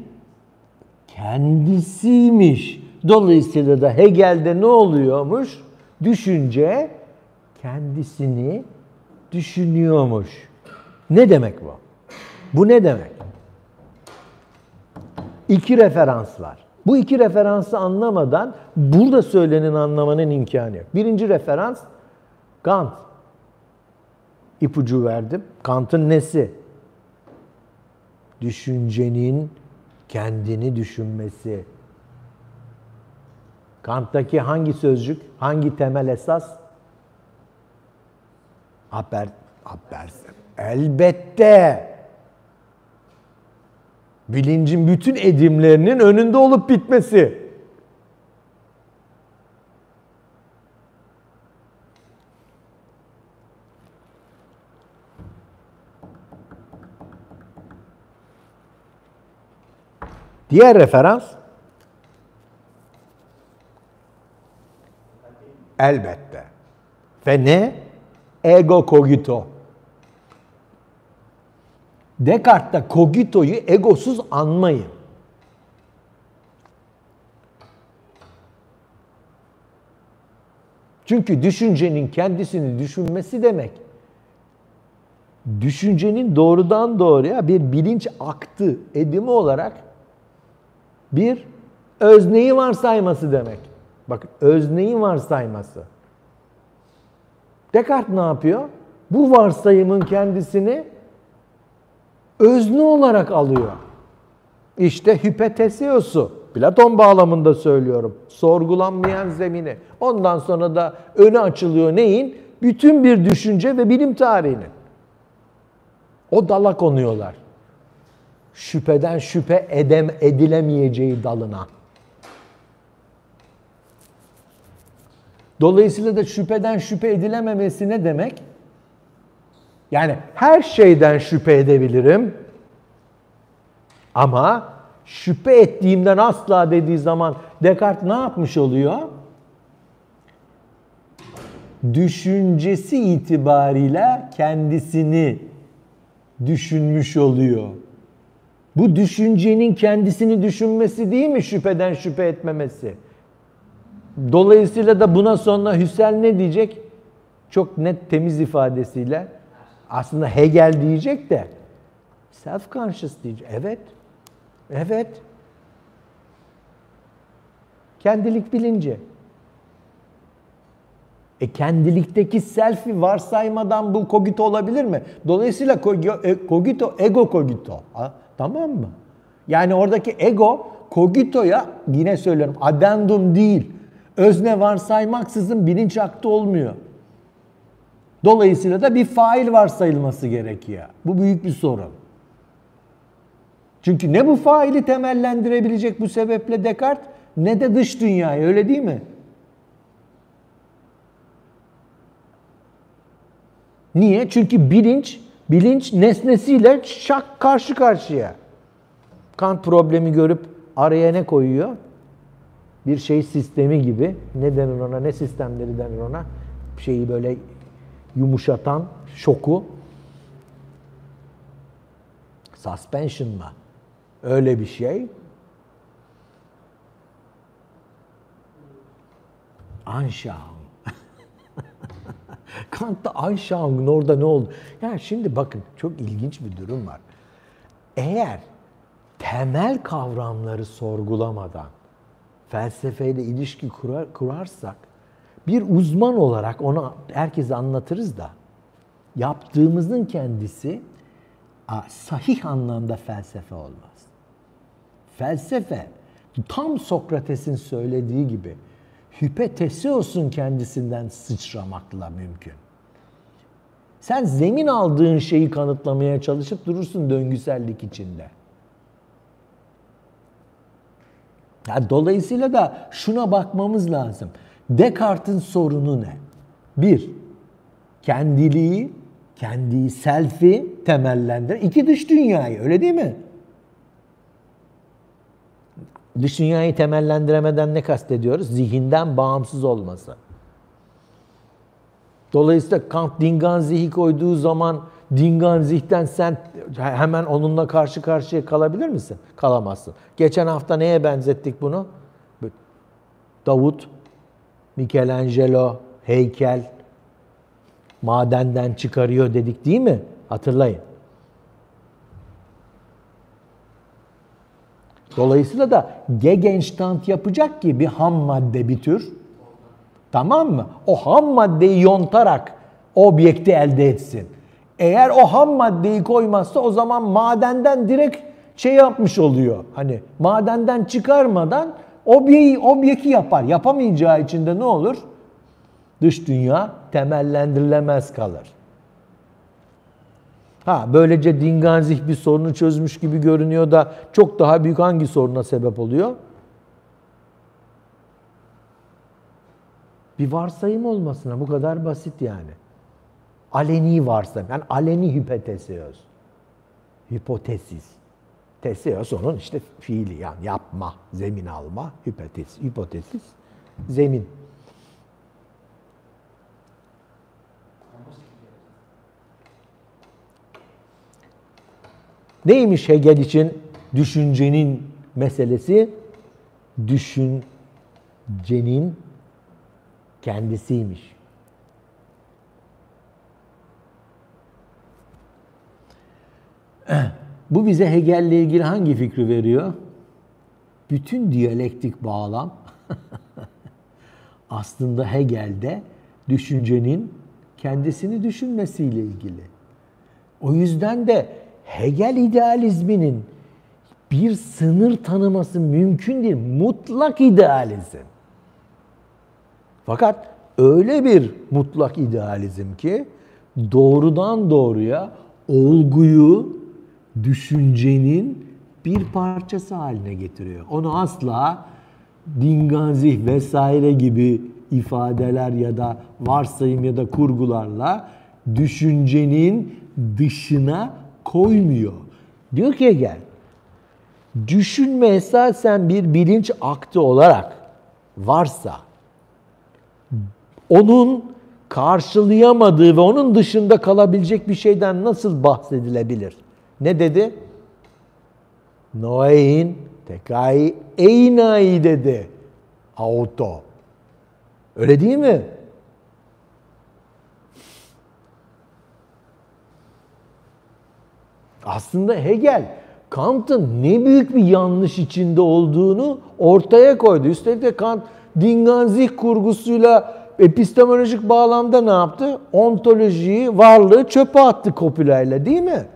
kendisiymiş. Dolayısıyla da Hegel'de ne oluyormuş? Düşünce kendisini düşünüyormuş. Ne demek bu? Bu ne demek? İki referans var. Bu iki referansı anlamadan burada söylenen anlamanın imkanı yok. Birinci referans Kant. İpucu verdim. Kant'ın nesi? Düşüncenin kendini düşünmesi. Kant'taki hangi sözcük, hangi temel esas? Apersen. Elbette. Bilincin bütün edimlerinin önünde olup bitmesi. Diğer referans elbette. Ve ne? Ego cogito. Descartes'ta cogito'yu egosuz anmayın. Çünkü düşüncenin kendisini düşünmesi demek, düşüncenin doğrudan doğruya bir bilinç aktı, edimi olarak bir özneyi varsayması demek. Bakın, özneyi varsayması. Descartes ne yapıyor? Bu varsayımın kendisini özne olarak alıyor. İşte hypothesiosu. Platon bağlamında söylüyorum. Sorgulanmayan zemini. Ondan sonra da önü açılıyor neyin? Bütün bir düşünce ve bilim tarihinin. O dala konuyorlar. Şüpheden şüphe edilemeyeceği dalına. Dolayısıyla da şüpheden şüphe edilememesi ne demek? Yani her şeyden şüphe edebilirim. Ama şüphe ettiğimden asla dediği zaman Descartes ne yapmış oluyor? Düşüncesi itibariyle kendisini düşünmüş oluyor. Bu düşüncenin kendisini düşünmesi değil mi şüpheden şüphe etmemesi? Dolayısıyla da buna sonra Husserl ne diyecek? Çok net, temiz ifadesiyle. Aslında Hegel diyecek de self-conscious diyecek. Evet. Evet. Kendilik bilinci. Kendilikteki self'i varsaymadan bu cogito olabilir mi? Dolayısıyla cogito, ego cogito. Ha, tamam mı? Yani oradaki ego, cogito'ya yine söylüyorum addendum değil. Özne varsaymaksızın bilinç aktı olmuyor. Dolayısıyla da bir fail varsayılması gerekiyor. Bu büyük bir sorun. Çünkü ne bu faili temellendirebilecek bu sebeple Descartes ne de dış dünyayı, öyle değil mi? Niye? Çünkü bilinç nesnesiyle şak karşı karşıya. Kant problemi görüp araya ne koyuyor? Bir şey sistemi gibi. Ne denir ona? Ne sistemleri denir ona? Şeyi böyle yumuşatan, şoku. Suspension mı? Öyle bir şey. Anschauung. Kant'ta Anschauung'un orada ne oldu? Ya şimdi bakın çok ilginç bir durum var. Eğer temel kavramları sorgulamadan felsefeyle ilişki kurarsak bir uzman olarak ona herkese anlatırız da yaptığımızın kendisi sahih anlamda felsefe olmaz. Felsefe tam Sokrates'in söylediği gibi Hypotheseos'un kendisinden sıçramakla mümkün. Sen zemin aldığın şeyi kanıtlamaya çalışıp durursun döngüsellik içinde. Yani dolayısıyla da şuna bakmamız lazım. Descartes'in sorunu ne? Bir, kendiliği, self'i temellendiren. İki, dış dünyayı, öyle değil mi? Dış dünyayı temellendiremeden ne kastediyoruz? Zihinden bağımsız olması. Dolayısıyla Kant Dingansih'i koyduğu zaman Dingansih'ten sen hemen onunla karşı karşıya kalabilir misin? Kalamazsın. Geçen hafta neye benzettik bunu? Davut, Michelangelo, heykel, madenden çıkarıyor dedik değil mi? Hatırlayın. Dolayısıyla da Gegenstand yapacak ki bir ham madde bir tür. Tamam mı? O ham maddeyi yontarak objekti elde etsin. Eğer o ham maddeyi koymazsa o zaman madenden direkt şey yapmış oluyor. Hani madenden çıkarmadan objeki yapar. Yapamayacağı için de ne olur? Dış dünya temellendirilemez kalır. Böylece Dingansih bir sorunu çözmüş gibi görünüyor da çok daha büyük hangi soruna sebep oluyor? Bir varsayım olmasına, bu kadar basit yani. Aleni varsayım. Yani aleni hypotheseos. Hipotesis. Teseos onun işte fiili yani yapma, zemin alma, hipotesis, zemin. Neymiş Hegel için düşüncenin meselesi? Düşüncenin kendisiymiş. Bu bize Hegel'le ilgili hangi fikri veriyor? Bütün diyalektik bağlam aslında Hegel'de düşüncenin kendisini düşünmesiyle ilgili. O yüzden de Hegel idealizminin bir sınır tanıması mümkün değil. Mutlak idealizm. Fakat öyle bir mutlak idealizm ki doğrudan doğruya olguyu düşüncenin bir parçası haline getiriyor. Onu asla dingazih vesaire gibi ifadeler ya da varsayım ya da kurgularla düşüncenin dışına koymuyor. Diyor ki Hegel, düşünme esasen bir bilinç aktı olarak varsa, onun karşılayamadığı ve onun dışında kalabilecek bir şeyden nasıl bahsedilebilir? Ne dedi? Noein tekai einai dedi. Auto. Öyle değil mi? Aslında Hegel, Kant'ın ne büyük bir yanlış içinde olduğunu ortaya koydu. Üstelik de Kant Dingazih kurgusuyla epistemolojik bağlamda ne yaptı? Ontolojiyi, varlığı çöpe attı Kopülay'la, değil mi?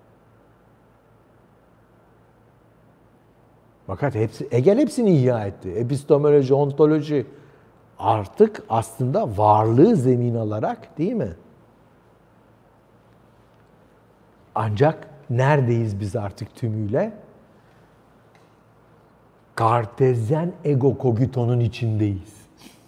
Fakat Hegel hepsini ihya etti. Epistemoloji, ontoloji artık aslında varlığı zemin alarak, değil mi? Ancak neredeyiz biz artık tümüyle? Kartezyen ego kogitonun içindeyiz.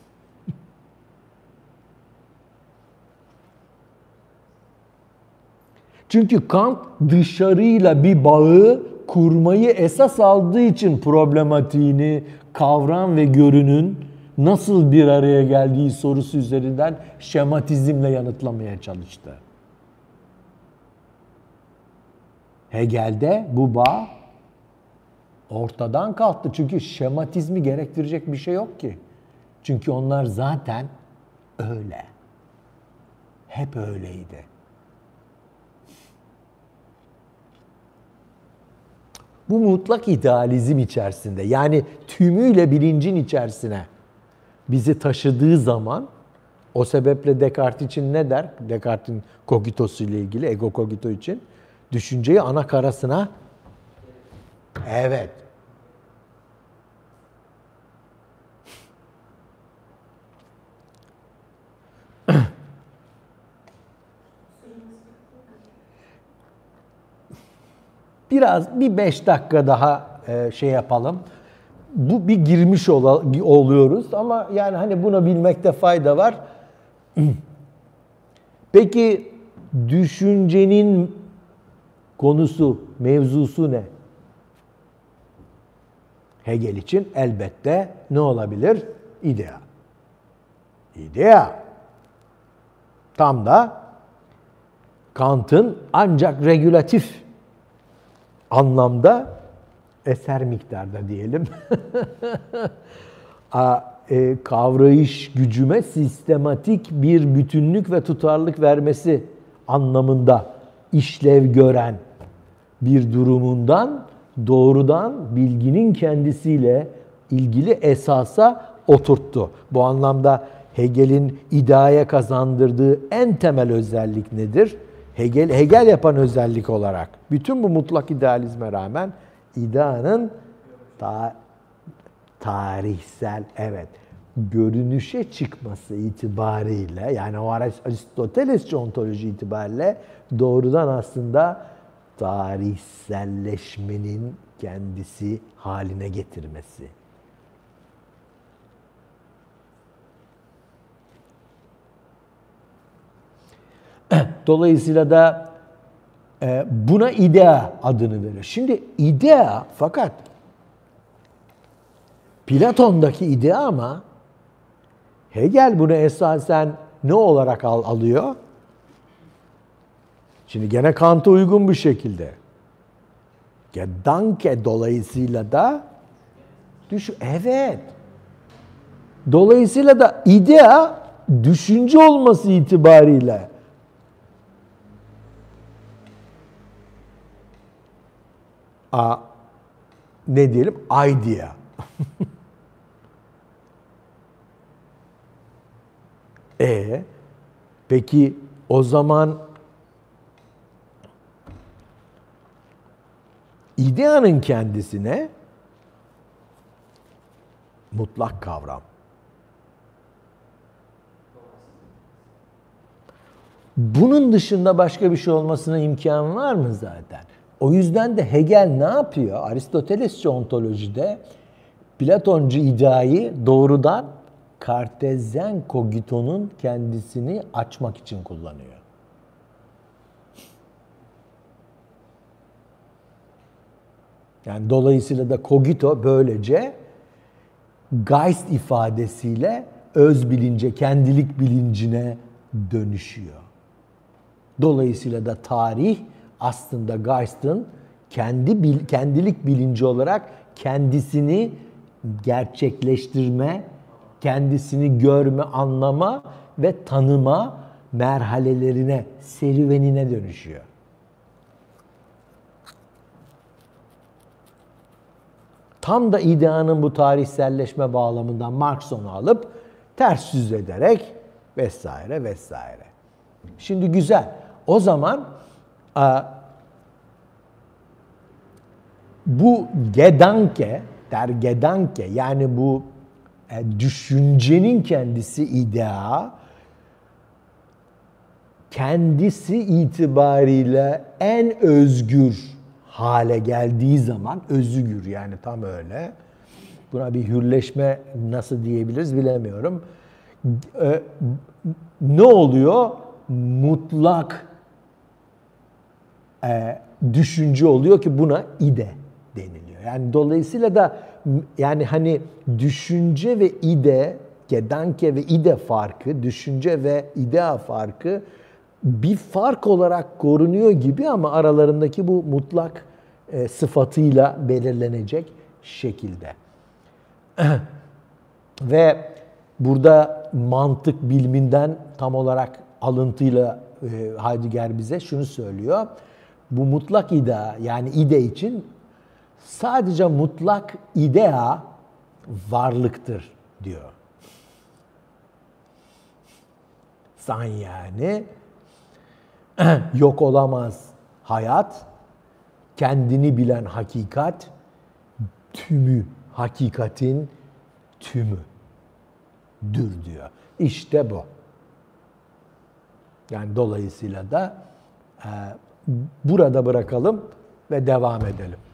Çünkü Kant dışarıyla bir bağı kurmayı esas aldığı için problematiğini, kavram ve görünün nasıl bir araya geldiği sorusu üzerinden şematizmle yanıtlamaya çalıştı. Hegel'de bu bağ ortadan kalktı. Çünkü şematizmi gerektirecek bir şey yok ki. Çünkü onlar zaten öyle. Hep öyleydi. Bu mutlak idealizm içerisinde, yani tümüyle bilincin içerisine bizi taşıdığı zaman, o sebeple Descartes için ne der? Descartes'in kogitosu ile ilgili, ego kogito için düşünceyi ana karasına, evet. Bir 5 dakika daha şey yapalım. Bu bir girmiş oluyoruz ama yani hani bunu bilmekte fayda var. Peki düşüncenin konusu, mevzusu ne? Hegel için elbette ne olabilir? İdea. İdea. Tam da Kant'ın ancak regülatif anlamda eser miktarda diyelim. Kavrayış gücüme sistematik bir bütünlük ve tutarlılık vermesi anlamında işlev gören bir durumundan doğrudan bilginin kendisiyle ilgili esasa oturttu. Bu anlamda Hegel'in ideaya kazandırdığı en temel özellik nedir? Hegel yapan özellik olarak bütün bu mutlak idealizme rağmen ideanın tarihsel, evet, görünüşe çıkması itibariyle, yani o Aristotelesçi ontoloji itibariyle doğrudan aslında tarihselleşmenin kendisi haline getirmesi. Dolayısıyla da buna idea adını verir. Şimdi idea, fakat Platon'daki idea, ama Hegel bunu esasen ne olarak alıyor? Şimdi gene Kant'a uygun bir şekilde. Gedanke dolayısıyla da evet. Dolayısıyla da idea düşünce olması itibariyle ne diyelim? Idea. Peki o zaman ideanın kendisine mutlak kavram. Bunun dışında başka bir şey olmasına imkan var mı zaten? O yüzden de Hegel ne yapıyor? Aristotelesçi ontolojide Platoncu ideayı doğrudan Kartezyen kogitonun kendisini açmak için kullanıyor. Yani dolayısıyla da kogito böylece Geist ifadesiyle öz bilince, kendilik bilincine dönüşüyor. Dolayısıyla da tarih aslında Geist'ın kendilik bilinci olarak kendisini gerçekleştirme, kendisini görme, anlama ve tanıma merhalelerine, serüvenine dönüşüyor. Tam da ideanın bu tarihselleşme bağlamından Marx onu alıp ters yüz ederek vesaire vesaire. Şimdi güzel. O zaman bu Gedanke, der Gedanke, yani bu düşüncenin kendisi idea, kendisi itibariyle en özgür hale geldiği zaman, özgür yani tam öyle, buna bir hürleşme nasıl diyebiliriz bilemiyorum. Ne oluyor? Mutlak düşünce oluyor ki buna ide deniliyor. Yani dolayısıyla da yani hani düşünce ve ide, Gedanke ve ide farkı, düşünce ve idea farkı bir fark olarak korunuyor gibi ama aralarındaki bu mutlak sıfatıyla belirlenecek şekilde. Ve burada mantık biliminden tam olarak alıntıyla Heidegger bize şunu söylüyor. Bu mutlak idea yani ide için sadece mutlak idea varlıktır diyor. San yani yok olamaz hayat, kendini bilen hakikat, tümü, hakikatin tümüdür diyor. İşte bu. Yani dolayısıyla da burada bırakalım ve devam edelim.